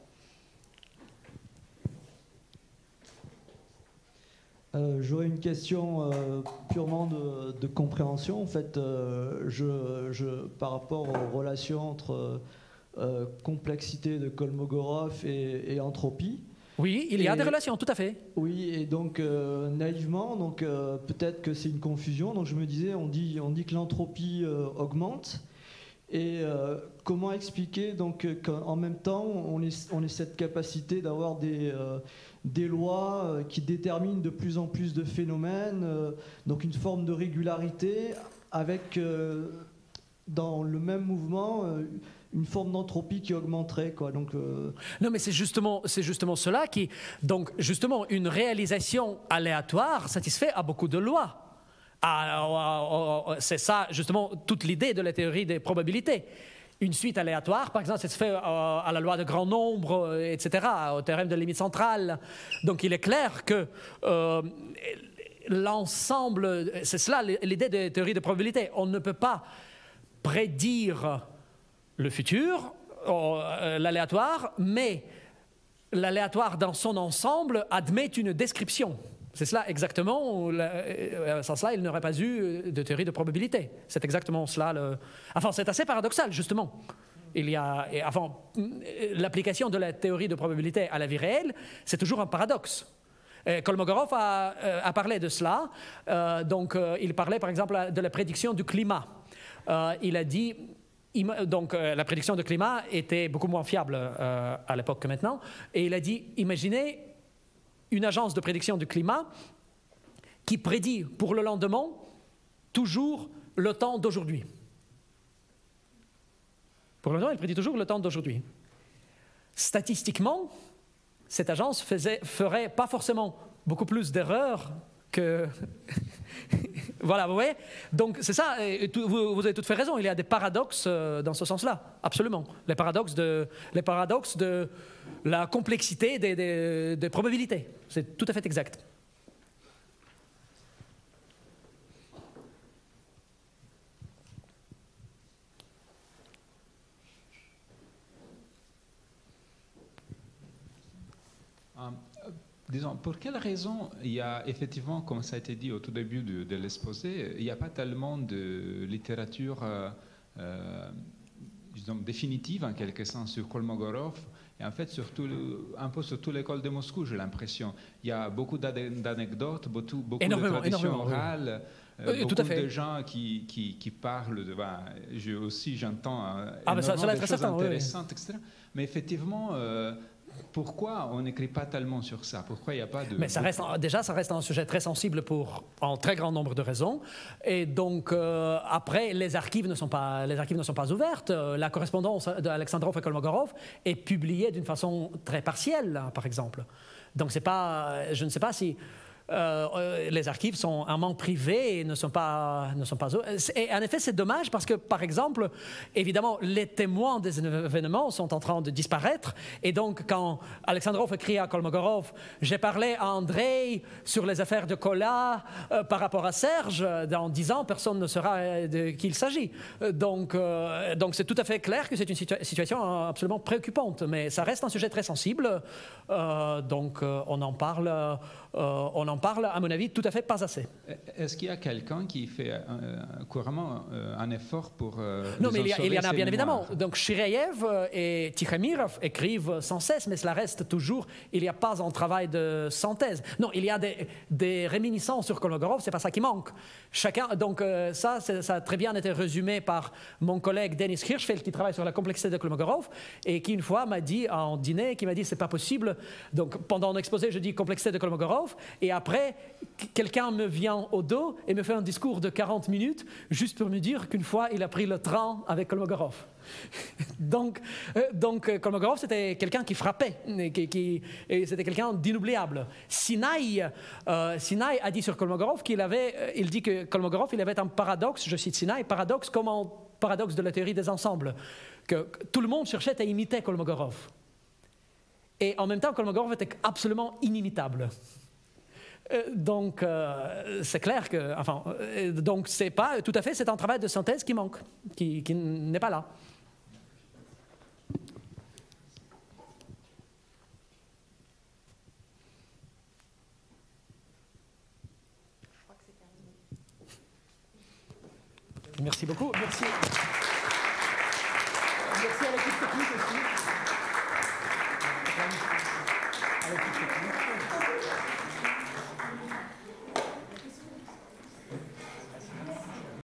J'aurais une question purement de compréhension. En fait, par rapport aux relations entre complexité de Kolmogorov et entropie. Oui, il y a des relations, tout à fait. Oui, et donc naïvement, donc peut-être que c'est une confusion. Donc je me disais, on dit que l'entropie augmente. Et comment expliquer donc qu'en même temps on ait cette capacité d'avoir des lois qui déterminent de plus en plus de phénomènes, donc une forme de régularité avec dans le même mouvement une forme d'entropie qui augmenterait, quoi. Donc non, mais c'est justement cela qui, donc justement, une réalisation aléatoire satisfait à beaucoup de lois. C'est ça, justement, toute l'idée de la théorie des probabilités. Une suite aléatoire, par exemple, ça se fait à la loi de grand nombre, etc., au théorème de limite centrale. Donc il est clair que l'ensemble, c'est cela l'idée des théories de probabilité. On ne peut pas prédire le futur, l'aléatoire, mais l'aléatoire dans son ensemble admet une description. C'est cela exactement, sans cela, il n'aurait pas eu de théorie de probabilité. C'est exactement cela. Enfin, c'est assez paradoxal, justement. L'application de la théorie de probabilité à la vie réelle, c'est toujours un paradoxe. Kolmogorov a parlé de cela. Il parlait, par exemple, de la prédiction du climat. Il a dit... la prédiction du climat était beaucoup moins fiable à l'époque que maintenant. Et il a dit, imaginez une agence de prédiction du climat qui prédit pour le lendemain toujours le temps d'aujourd'hui. Pour le lendemain, elle prédit toujours le temps d'aujourd'hui. Statistiquement, cette agence ferait pas forcément beaucoup plus d'erreurs que... Voilà, vous voyez. Donc c'est ça, vous avez tout fait raison, il y a des paradoxes dans ce sens-là, absolument. Les paradoxes de la complexité des probabilités, c'est tout à fait exact. Disons, pour quelle raison il y a effectivement, comme ça a été dit au tout début de l'exposé, il n'y a pas tellement de littérature disons, définitive en quelque sens sur Kolmogorov, et en fait surtout, un peu sur toute l'école de Moscou, j'ai l'impression. Il y a beaucoup d'anecdotes, beaucoup de traditions orales, beaucoup de gens qui parlent, j'entends des choses intéressantes, etc. Mais effectivement... pourquoi on n'écrit pas tellement sur ça? Pourquoi il n'y a pas de... Mais ça reste un sujet très sensible pour un très grand nombre de raisons. Et donc, après, les archives ne sont pas ouvertes. La correspondance d'Alexandrov et Kolmogorov est publiée d'une façon très partielle, par exemple. Donc, je ne sais pas si... les archives sont un manque privé et ne sont pas. Et en effet, c'est dommage parce que, par exemple, évidemment, les témoins des événements sont en train de disparaître. Et donc, quand Alexandrov écrit à Kolmogorov, j'ai parlé à Andrei sur les affaires de Kola par rapport à Serge, dans 10 ans, personne ne saura de qui il s'agit. Donc, c'est tout à fait clair que c'est une situation absolument préoccupante. Mais ça reste un sujet très sensible. Donc, on en parle, à mon avis, tout à fait pas assez. Est-ce qu'il y a quelqu'un qui fait couramment un effort pour... Non, mais il y en a bien évidemment. Donc, Chireyev et Tikhamirov écrivent sans cesse, mais cela reste toujours... Il n'y a pas un travail de synthèse. Non, il y a des réminiscences sur Kolmogorov, c'est pas ça qui manque. Donc, ça a très bien été résumé par mon collègue Denis Hirschfeld, qui travaille sur la complexité de Kolmogorov, et qui, une fois, m'a dit, en dîner, c'est pas possible. Donc, pendant un exposé, je dis complexité de Kolmogorov, et après, quelqu'un me vient au dos et me fait un discours de 40 minutes juste pour me dire qu'une fois, il a pris le train avec Kolmogorov. donc, Kolmogorov, c'était quelqu'un qui frappait, et c'était quelqu'un d'inoubliable. Sinai a dit sur Kolmogorov il dit que Kolmogorov, il avait un paradoxe, je cite Sinai, paradoxe comme un paradoxe de la théorie des ensembles, que tout le monde cherchait à imiter Kolmogorov. Et en même temps, Kolmogorov était absolument inimitable. Donc, c'est clair que... Enfin, donc, c'est pas tout à fait... C'est un travail de synthèse qui manque, qui n'est pas là. Merci beaucoup. Merci. Merci à l'équipe technique aussi.